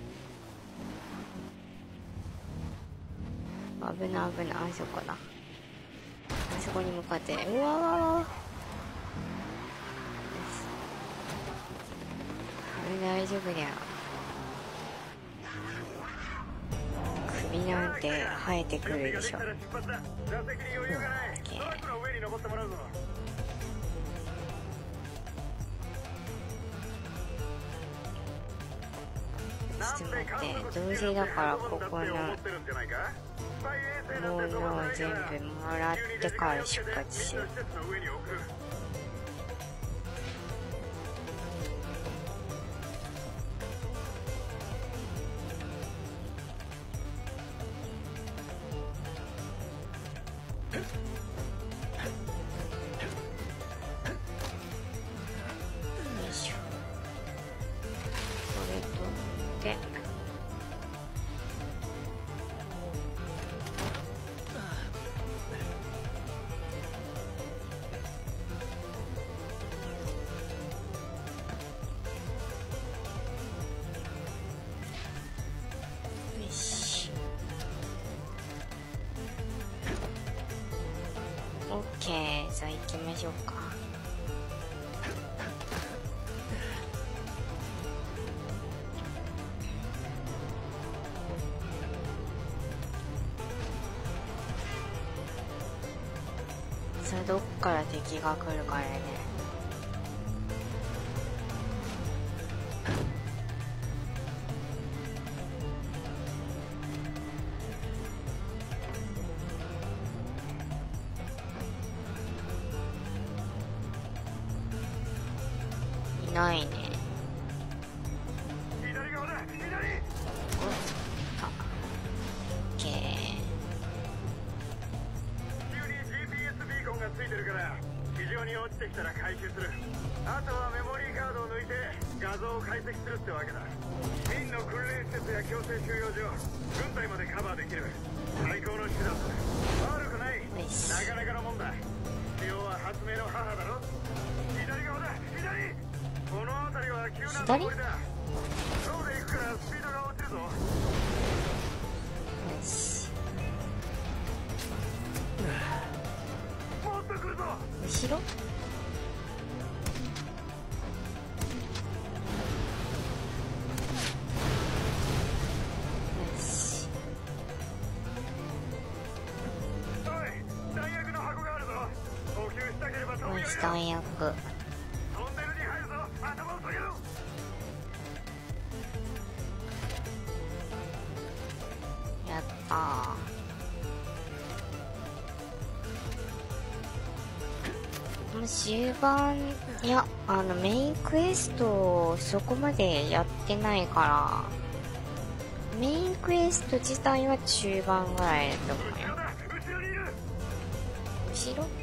ー。危ない危ない。あそこだ。あそこに向かって。うわー。よし。大丈夫だよ。首なんて生えてくるでしょ。オッケー。 ちょっと待って、どうせだからここのものを全部もらってから出発しよう。オッケー、じゃあ行きましょうか。それどっから敵が来るからね。いないね。 左側だ、左。 おっと。オッケー。 急に ジーピーエス ビーコンがついてるから地上に落ちてきたら回収する。あとはメモリーカードを抜いて画像を解析するってわけだ。民の訓練施設や強制収容所、軍隊までカバーできる最高の手段だ。悪くない。なかなかのもんだ。必要は発明の母だろ。左側だ、左。この辺りは急な登りだ。そうで行くからスピードが落ちるぞ。 よし。 もっと来るぞ。 後ろ？よし。 おい、弾薬の箱があるぞ。補給したければ飛ぶよ。 よし、弾薬。 トンネルに入るぞ。頭を下げろ。 やったー。もう終盤、いや、あのメインクエストそこまでやってないから、メインクエスト自体は中盤ぐらいだと思うよ。 後ろだ、後ろにいる。 後ろ？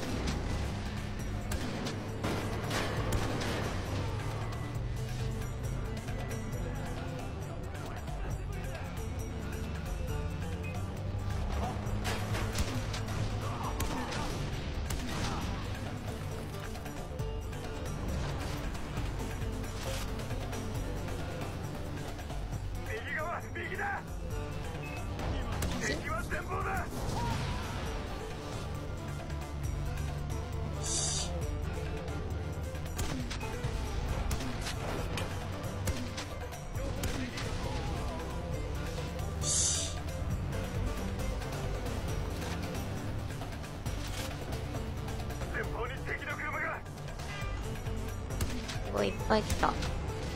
右側、右だ。敵は前方だ。前方に敵の車が。 すごいいっぱい来た。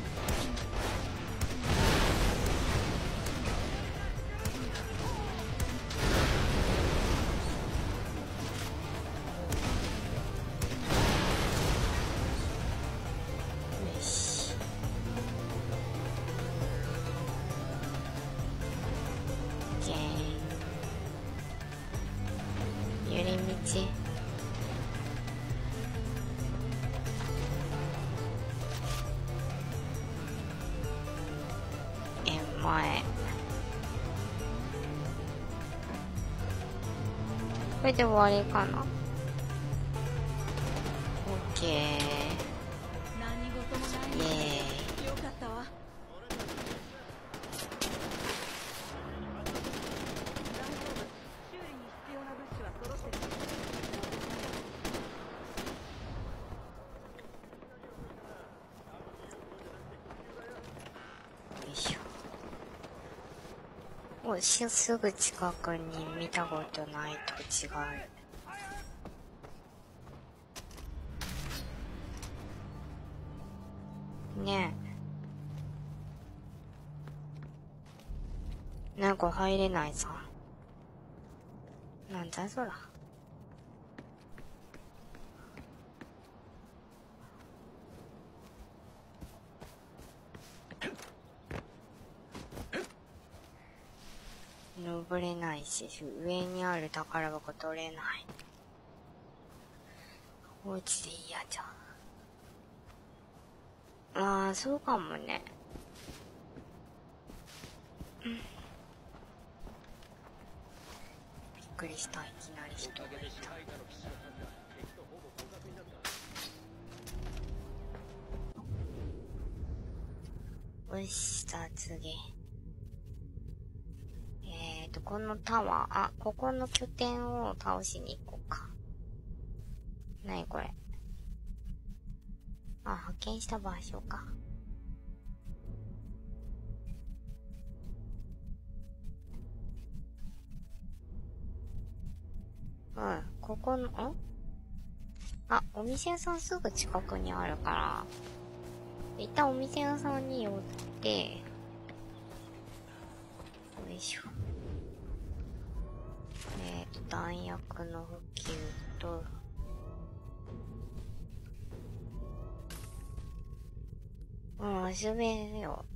よし。オッケー。寄り道。円前。これで終わりかな。オッケー。 何事もイない。 エーイ。 よかったわ。修理に必要な物資は揃ってる。 よいしょ。おしすぐ近くに見たことない土地がある。ねなんか入れないさ。なんだそら。登れないし、上にある宝箱取れない。放置でいいやじゃん。ああ、そうかもね。うん。びっくりした、いきなり人がいた。よし、さあ次。えーと、このタワー、あ、ここの拠点を倒しに行こうか。なにこれ。あ、発見した場所か。うん、ここの、んあ、お店屋さんすぐ近くにあるから、一旦お店屋さんに寄って、よいしょ。えーと、弾薬の補給と、うん、遊べるよ。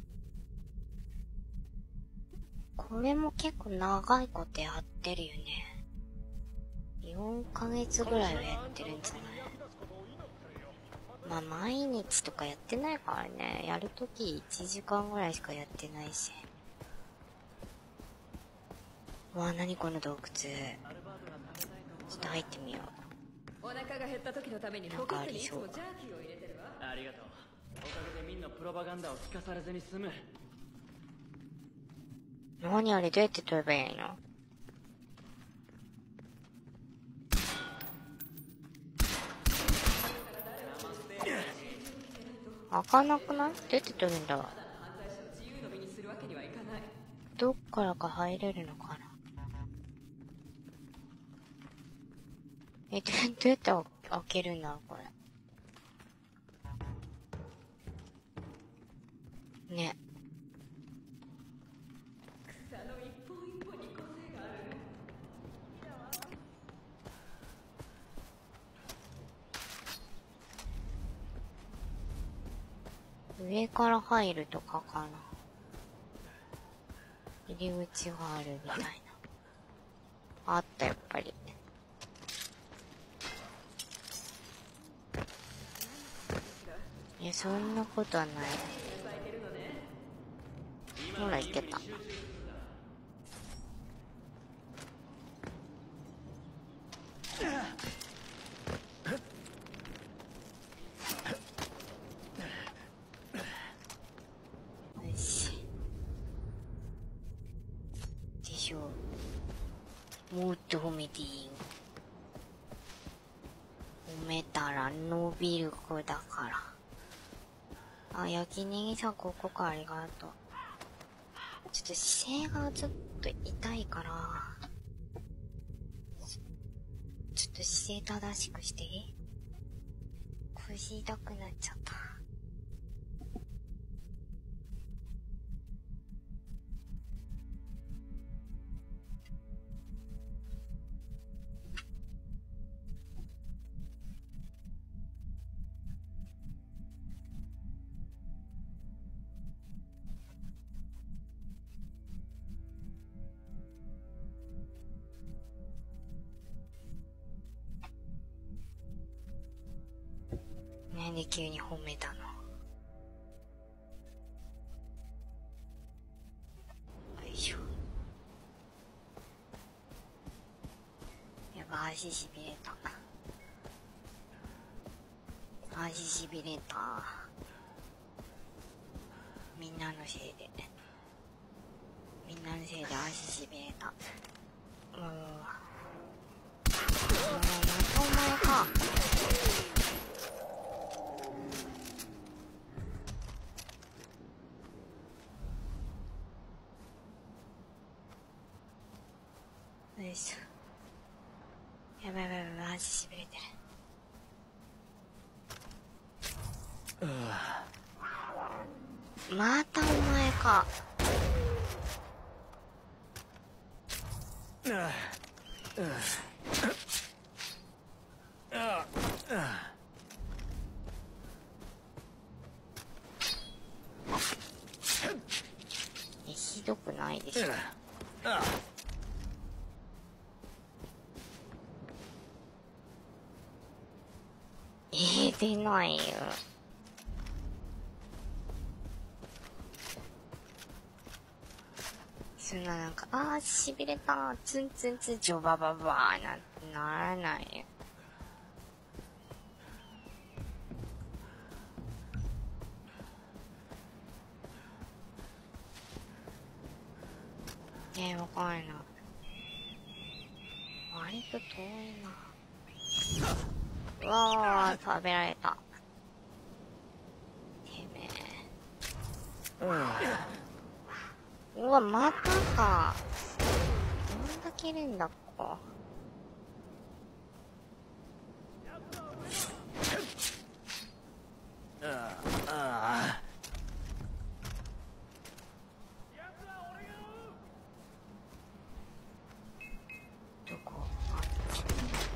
これも結構長いことやってるよね。よんかげつぐらいはやってるんじゃない？まあ、毎日とかやってないからね。やるときいちじかんぐらいしかやってないし。わあ、なにこの洞窟。ちょっと入ってみよう。 お腹が減った時のためにポケットにいつもジャーキーを入れてるわ。 ありがとう。おかげでみんなプロパガンダを聞かされずに済む。 何あれ、どうやって取ればいいの？開かなくない？どうやって取るんだ？どっからか入れるのかな？え、どうやって開けるんだろう、これ。ね。上から入るとかかな。入り口があるみたいな。あった、やっぱり。いや、そんなことはない。ほら、いけた。よし。でしょう。もっと褒めていいよ。褒めたら伸びる子だから。あ、焼きネギさん、ここか、ありがとう。ちょっと姿勢がちょっと痛いから、ちょっと姿勢正しくしていい？腰痛くなっちゃった。なんで急に褒めたの？よいしょ。やば、足しびれた。足しびれた。みんなのせいで。みんなのせいで足しびれた。もう。もう、またお前か。よいしょ。やばいやばいやばい、足しびれてる。またお前か。 え、ひどくないでしょ。えー、出ないよ。そんななんか、あー、痺れた、ツンツンツン、ジョバババーなんてならないよ。えー、わかんない。割と遠いな。うわー、食べられた。てめえ。うわ、またか。どんだけいるんだ、ここ。どこ？あっち。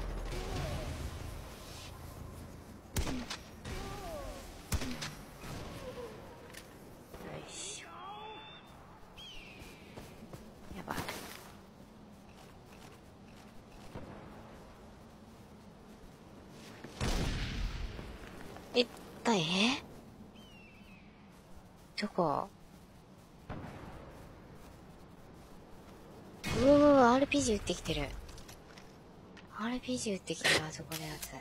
え、だえどこ？うわうわうわ、アールピージー 撃ってきてる。アールピージー 撃ってきてる、あそこのやつ。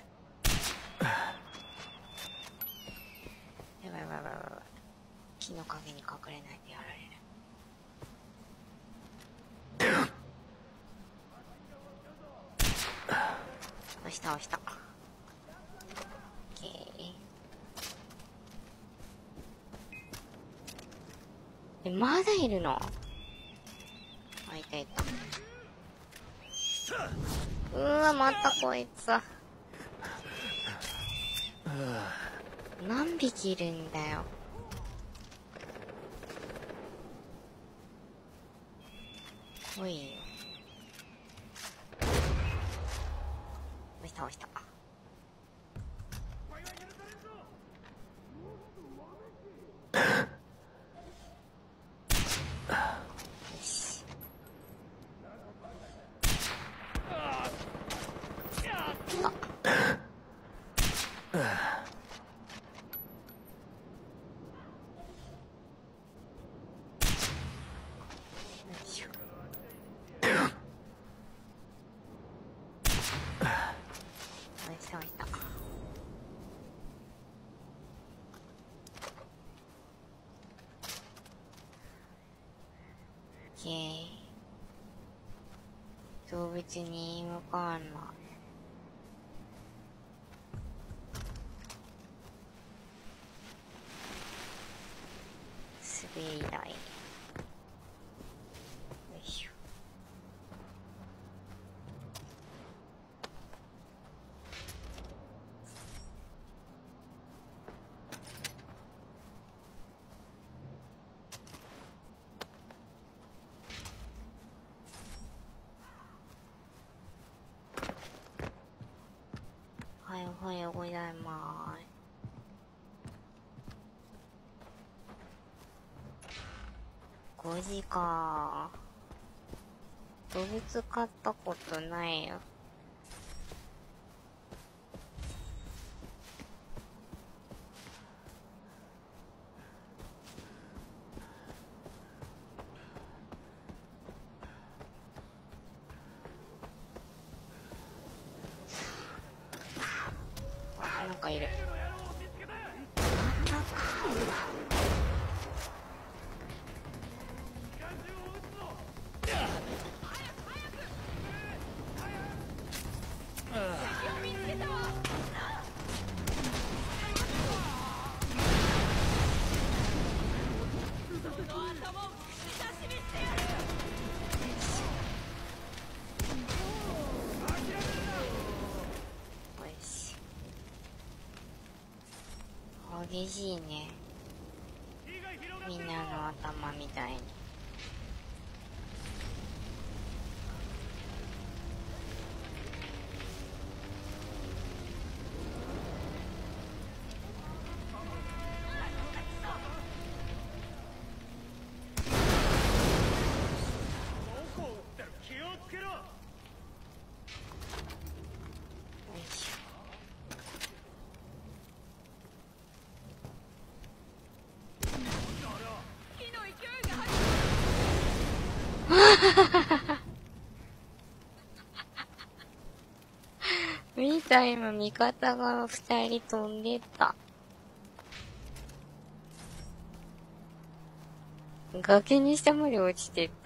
やばいやばいやばいやばい。木の陰に隠れないでやられる。押した押した。オッケー。え、まだいるの？あ、いたいた。うわ、またこいつ。何匹いるんだよ。来いよ。押した押した。動物に向かわんな。滑り台。よいしょ。おはようございます。ごじか。動物飼ったことないよ。なんかいる。激しいね。みんなの頭みたいに。 見た、今味方が二人飛んでった。崖に下まで落ちてった。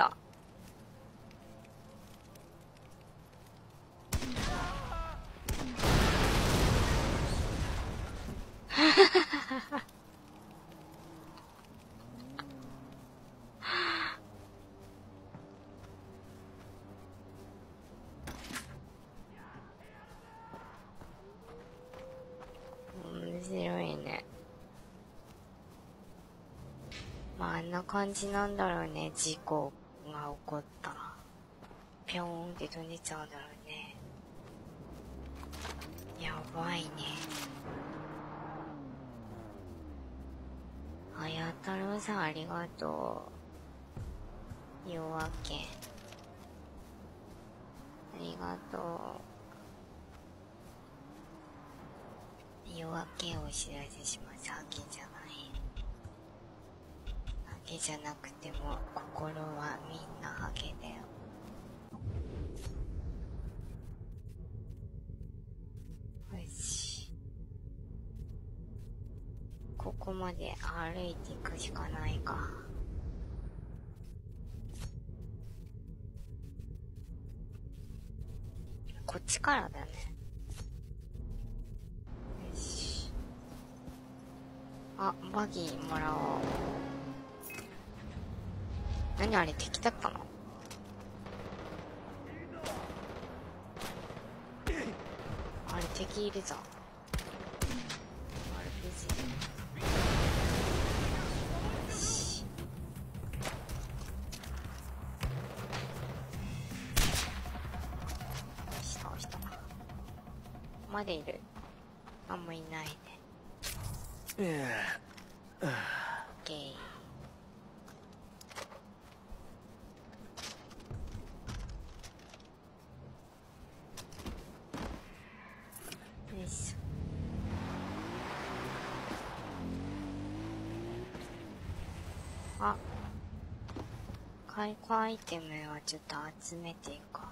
面白いね。まああんな感じなんだろうね。事故が起こったらピョーンって飛んでちゃうんだろうね。やばいね。あや太郎さんありがとう。夜明けありがとう。夜明けをお知らせします。ハゲじゃない。ハゲじゃなくても心はみんなハゲだよ。よし。ここまで歩いていくしかないか。こっちからだね。よし。あ、バギーもらおう。何あれ、敵だったの？あれ、敵いるぞ。アールピージー。よし。倒した。まだいる。あんまいないね。オッケー。よいしょ。あ、解雇アイテムはちょっと集めていこう。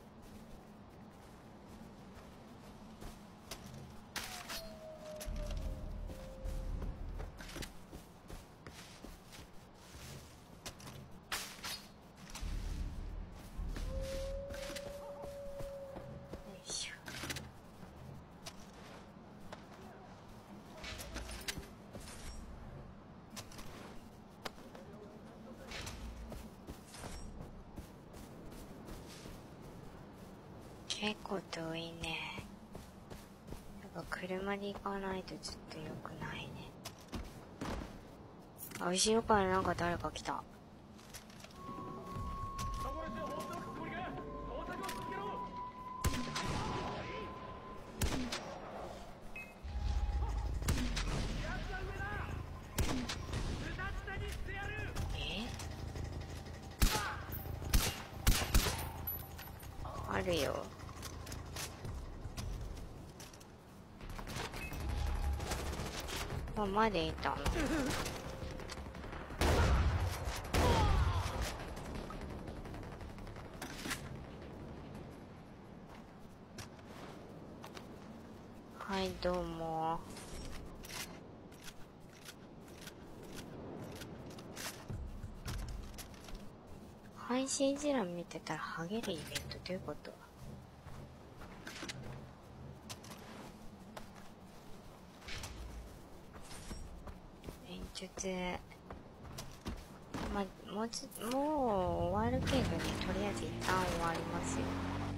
結構遠いね。やっぱ車で行かないとちょっと良くないね。あ、後ろからなんか誰か来た。え？あるよ。あ、までいたの。はい、どうも。配信時欄見てたらハゲるイベントどういうこと？演出。ま、もうちょ、もう終わるけどね、とりあえず一旦終わりますよ。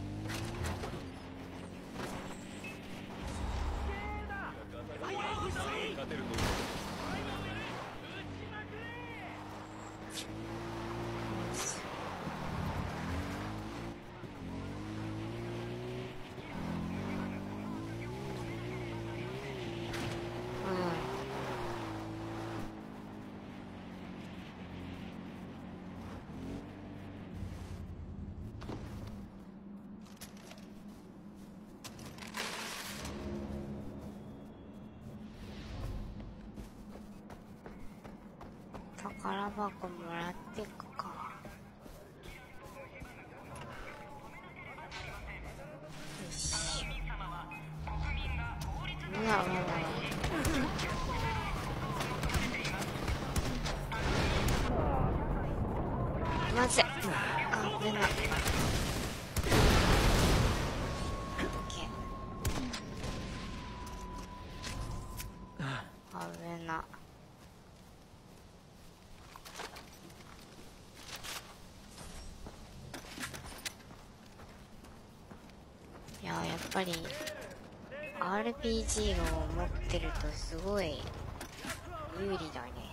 宝箱もらってくか。よし。 危ない。危な。いや、やっぱり アールピージー を持ってるとすごい有利だね。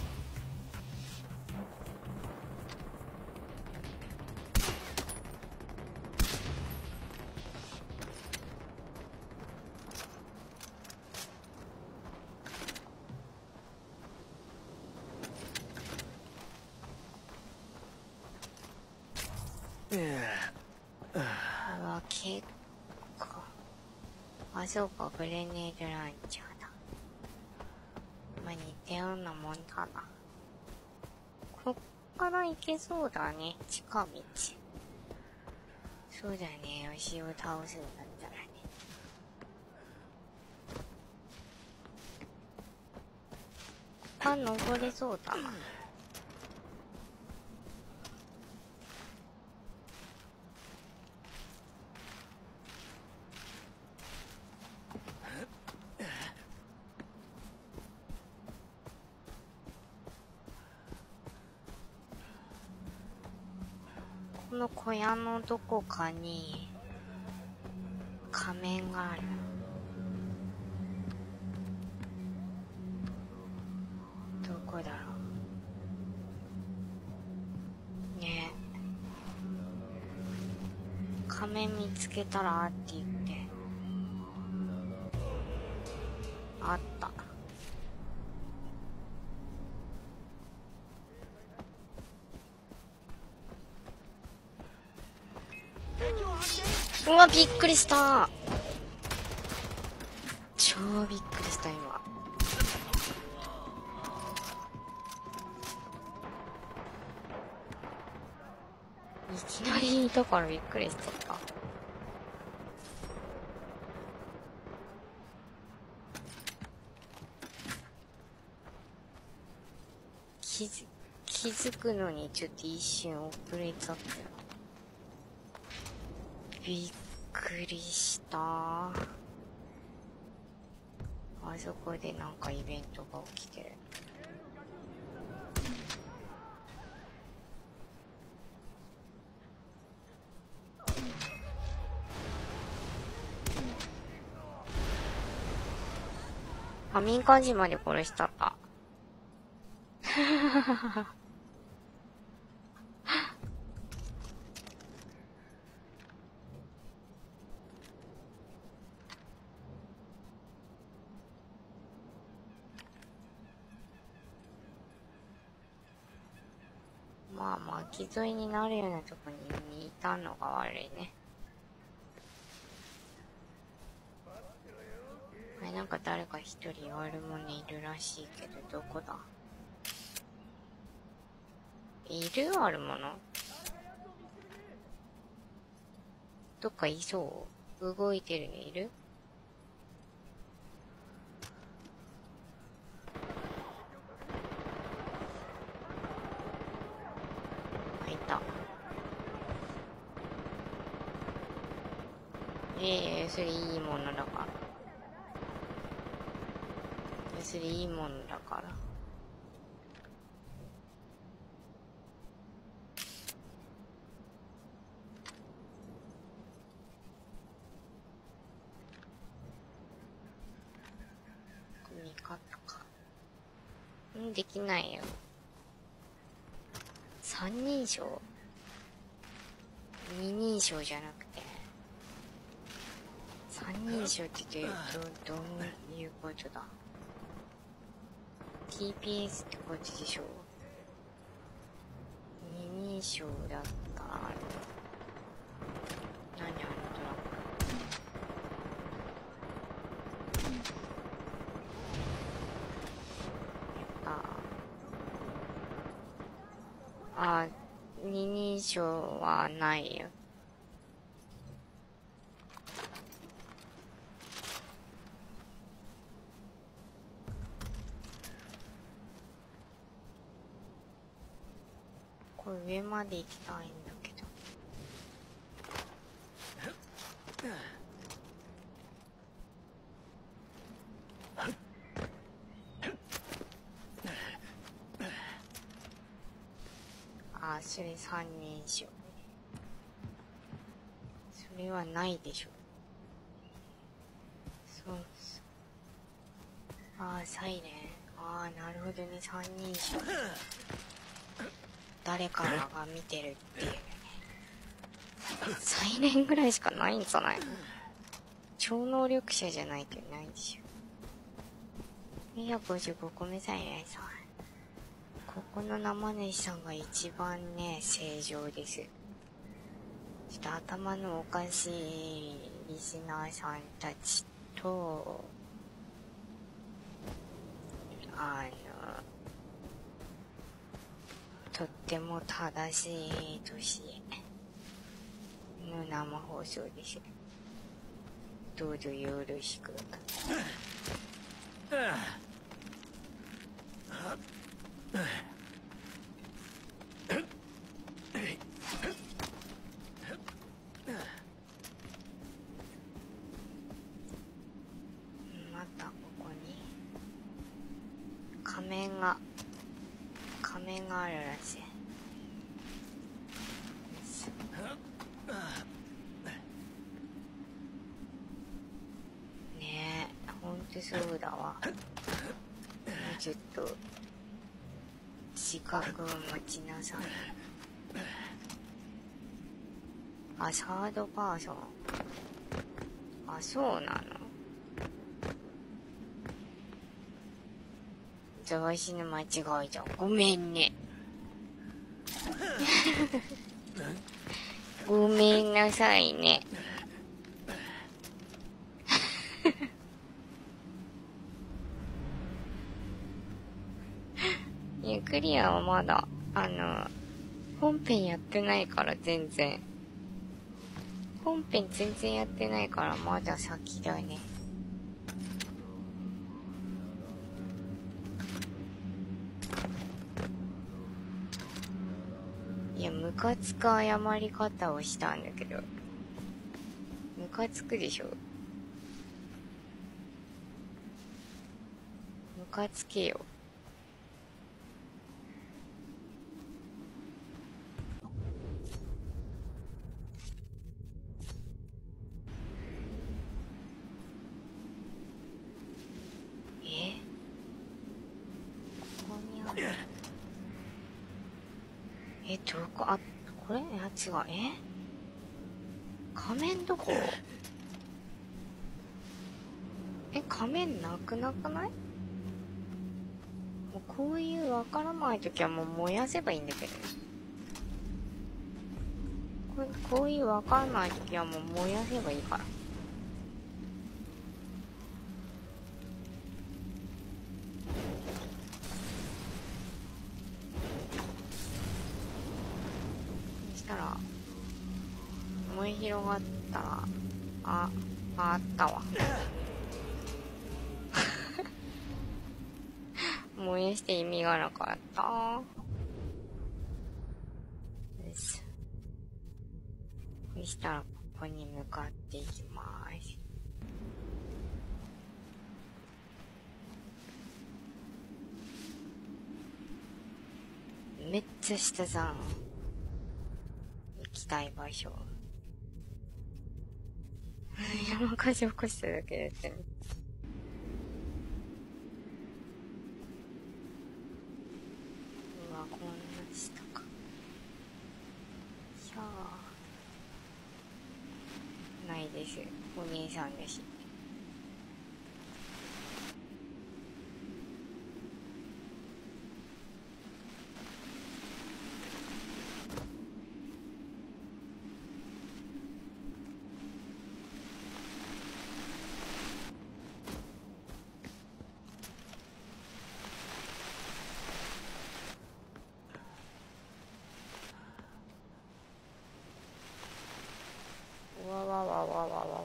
うわ、結構。あ、そうか、グレネードランチャーだ。まあ、似たようなもんだな。こっから行けそうだね、近道。そうだね、牛を倒すんだったらね。あ、登れそうだな。この小屋のどこかに仮面がある。どこだろうね。仮面見つけたらって言ってあった。うわ、びっくりした。超びっくりした今。いきなりいたからびっくりしちゃった。気づ、気づくのにちょっと一瞬遅れちゃったよ。びっくりした。あそこでなんかイベントが起きてる。あ、民間人まで殺しちゃった。まあ巻き添えになるようなとこにいたのが悪いね。あれ、なんか誰か一人悪者いるらしいけど、どこだ？いる悪者？どっかいそう？動いてるのいる？いた。ええ、それいいものだから。それいいものだから。見方か。ん、できないよ。三人称？二人称じゃなくて。三人称って言うと、どういうことだ？ ティーピーエス ってこっちでしょ？二人称だったらあれ。何あのドラゴン。ああ、二人称はないよ。これ上まで行きたいんだけど。 それ三人称。それはないでしょ。そうそう。ああ、サイレン。ああ、なるほどね、三人称。誰かが見てるっていうね。サイレンぐらいしかないんじゃないの？超能力者じゃないといないでしょ。にひゃくごじゅうごこめサイレンさん。ここの生主さんが一番ね、正常です。ちょっと頭のおかしいリスナーさんたちと、あの、とっても正しい年の生放送です。どうぞよろしく。またここに仮面が仮面があるらしい。ねえ、ほんとそうだわ。もうちょっと自覚を持ちなさい。あ、サードパーソン。あ、そうなの。じゃあわしの間違いじゃん。ごめんね。ごめんなさいね。いや、クリアはまだ、あの、本編やってないから全然。本編全然やってないからまだ先だね。いや、ムカつく謝り方をしたんだけど。ムカつくでしょ。ムカつけよ。え？ここにある。え、どこ、あ、これやつが、え？仮面どこ？え、仮面なくなくない？もうこういうわからないときはもう燃やせばいいんだけどね。こう、こういうわからないときはもう燃やせばいいから。そしたら、燃え広がったら、あ、あったわ。燃やして意味がなかった。よし。そしたらここに向かっていきまーす。めっちゃ下じゃん。行きたい場所。山火事起こしただけだってね。うわ、こんな下か。しゃあ。ないです。お兄さんです。わわわわわわ。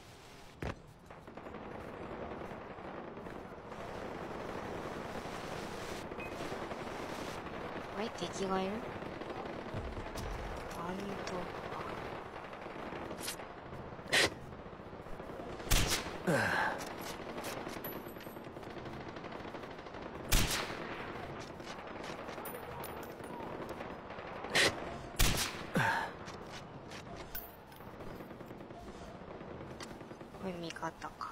あれ、敵がいる？あんと。 これ味方か。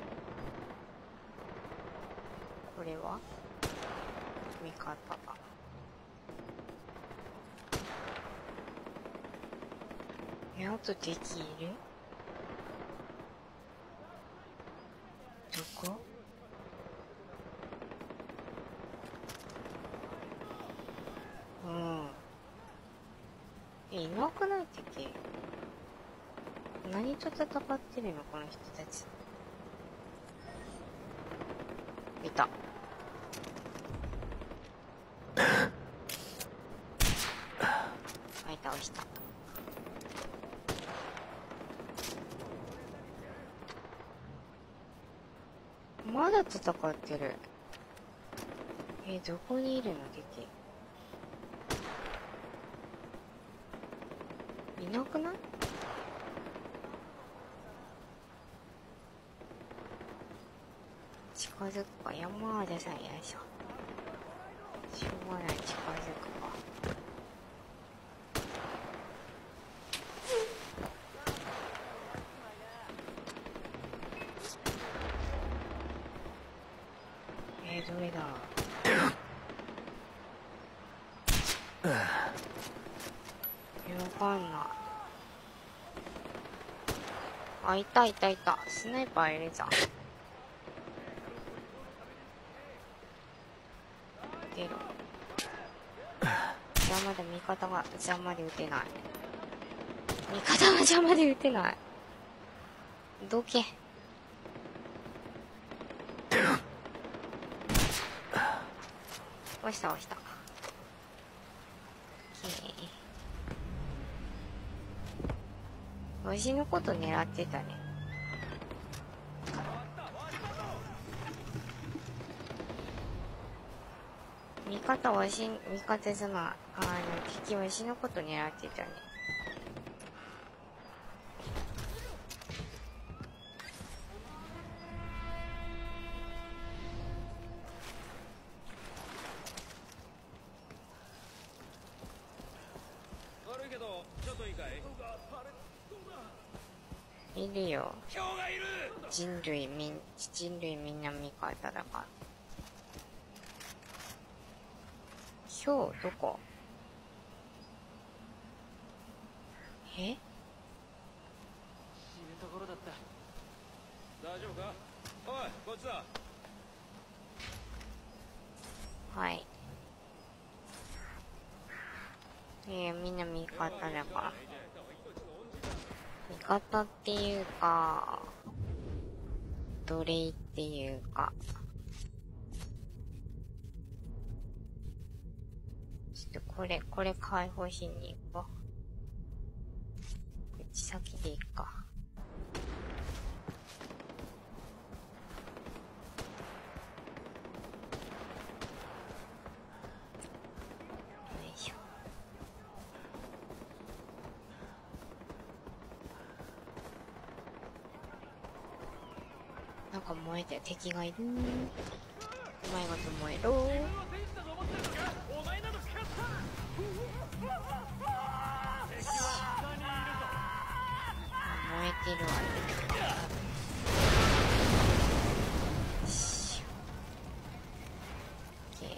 これは味方か。え、あと敵いる？どこ？うん。え、いなくない敵？何と戦ってるのこの人たち。いた。はい、倒した。まだ戦ってる。え、どこにいるの敵。いなくない？近づくか。山田さんやでしょ。しょうがない、近づくか。えー、どれだ？え、わかんない。あ、いたいたいた。スナイパーいるじゃん。出ろ。邪魔で味方が邪魔で撃てない。味方が邪魔で撃てない。どけ。押した押した。わしのこと狙ってたね。味方わし、味方じゃない。あの、敵わしのこと狙ってたね。 悪いけど、ちょっといいかい？ いるよ。 ヒョウがいる！ 人類みん、人類みんな味方だから。ヒョウ、どこ？え？ 死ぬところだった。大丈夫か？おい、こっちだ。 はい。えー、みんな味方だから。味方っていうか、奴隷っていうか。ちょっとこれ、これ解放しに行こう。口先でいいか。よいしょ。なんか燃えて敵がいる。お前がと燃えろ。燃えてるわね。よし。オッケー。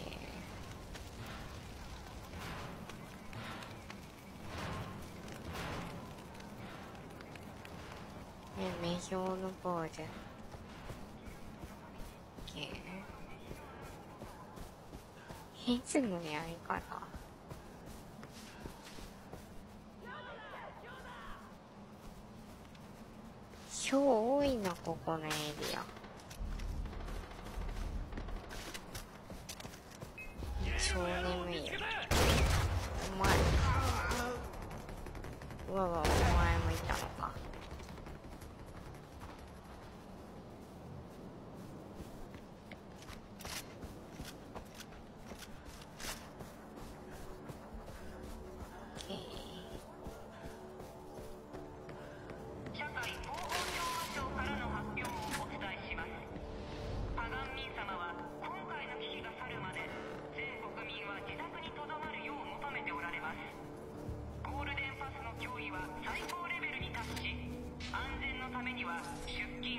ね、名標のポーズ。いつのやり方？ひょう多いな、ここのエリア。超眠いよ。お前。うわうわ、お前もいたのか。 最高レベルに達し、安全のためには出勤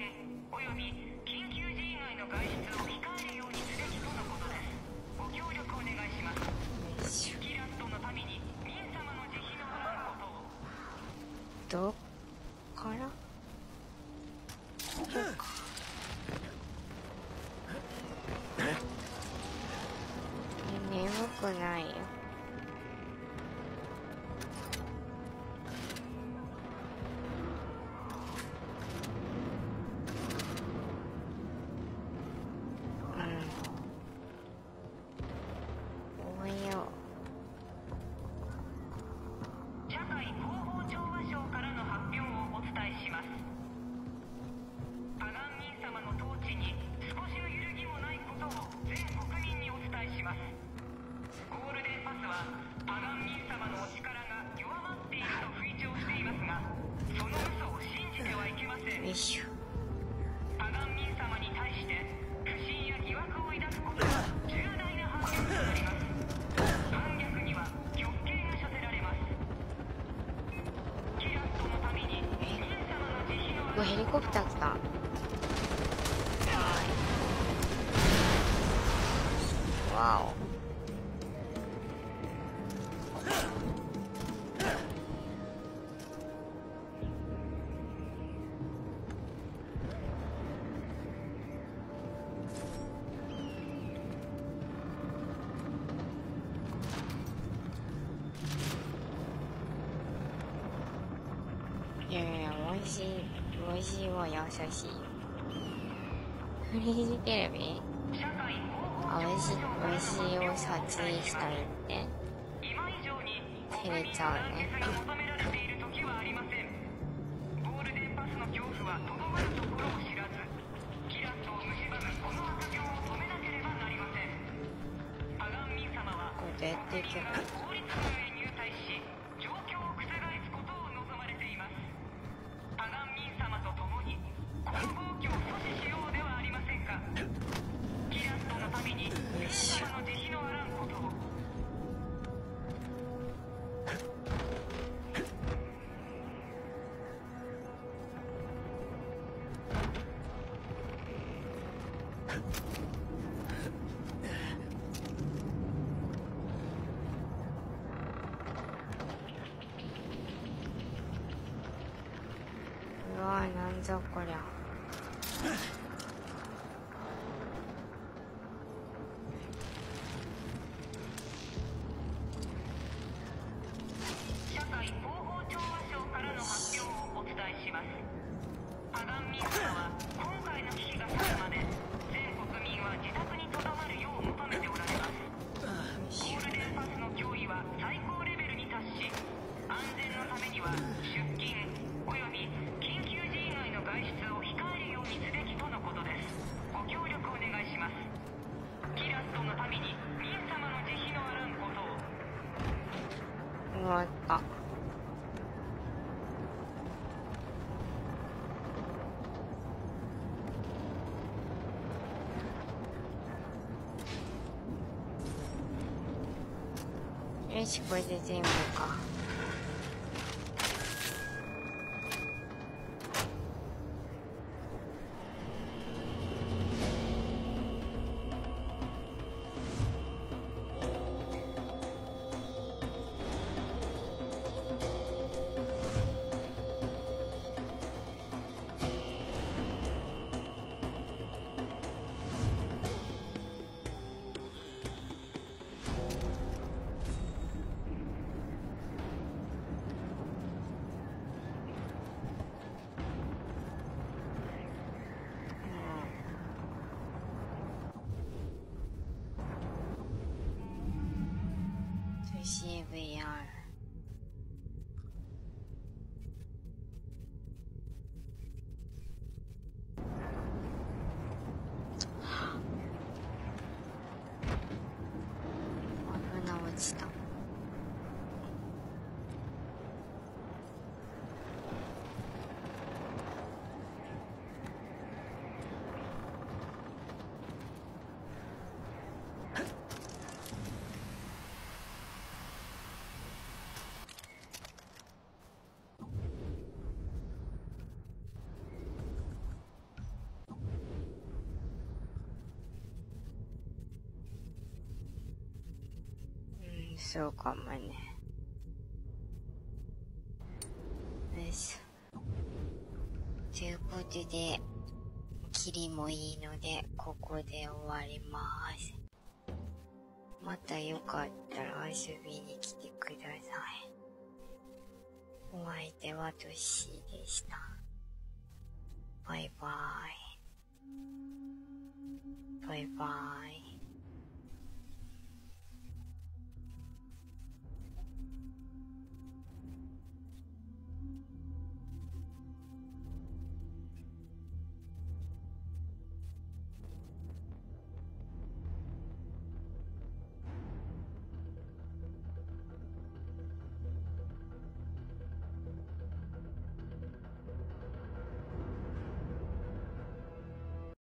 どっからこうか。眠くないよ。よいしょ。 パガン民様に対して不信や疑惑を抱くことは重大な反逆となります。反逆には極刑が処せられます。キラットのために民様の慈悲のうわ、ヘリコプター来た。はい。わお。いやいや、美味しい、美味しいわ、優しい。フリーズテレビあ、美味しい、美味しいを撮影したいって。照れちゃうね。 ゴールデンパスの恐怖はとどまるところを知らず、キラットを蝕むこの悪行を止めなければなりません。パガン民様はこれどうやっていけばいい？ 法律軍へ入隊し、状況を覆すことを望まれています。パガン民様と共にこの暴挙を阻止しようではありませんか。キラットのために民様の慈悲のあらんことを。 うわぁ、なんぞこりゃ。 社会広報調和省からの発表をお伝えします。パガン民様は今回の危機が去るまで全国民は自宅にとどまるよう求めておられます。ゴールデンパスの脅威は最高レベルに達し、安全のためには出勤および緊急時以外の外出を控えるようにすべきとのことです。ご協力お願いします。キラットのために民様の慈悲のあらんことを。 終わった。よし、これで全部か。シーブイアール。危な、落ちた。そうかもね。よし。 ということで、キリもいいので、ここで終わります。またよかったら遊びに来てください。お相手はトッシーでした。バイバイ。バイバイ。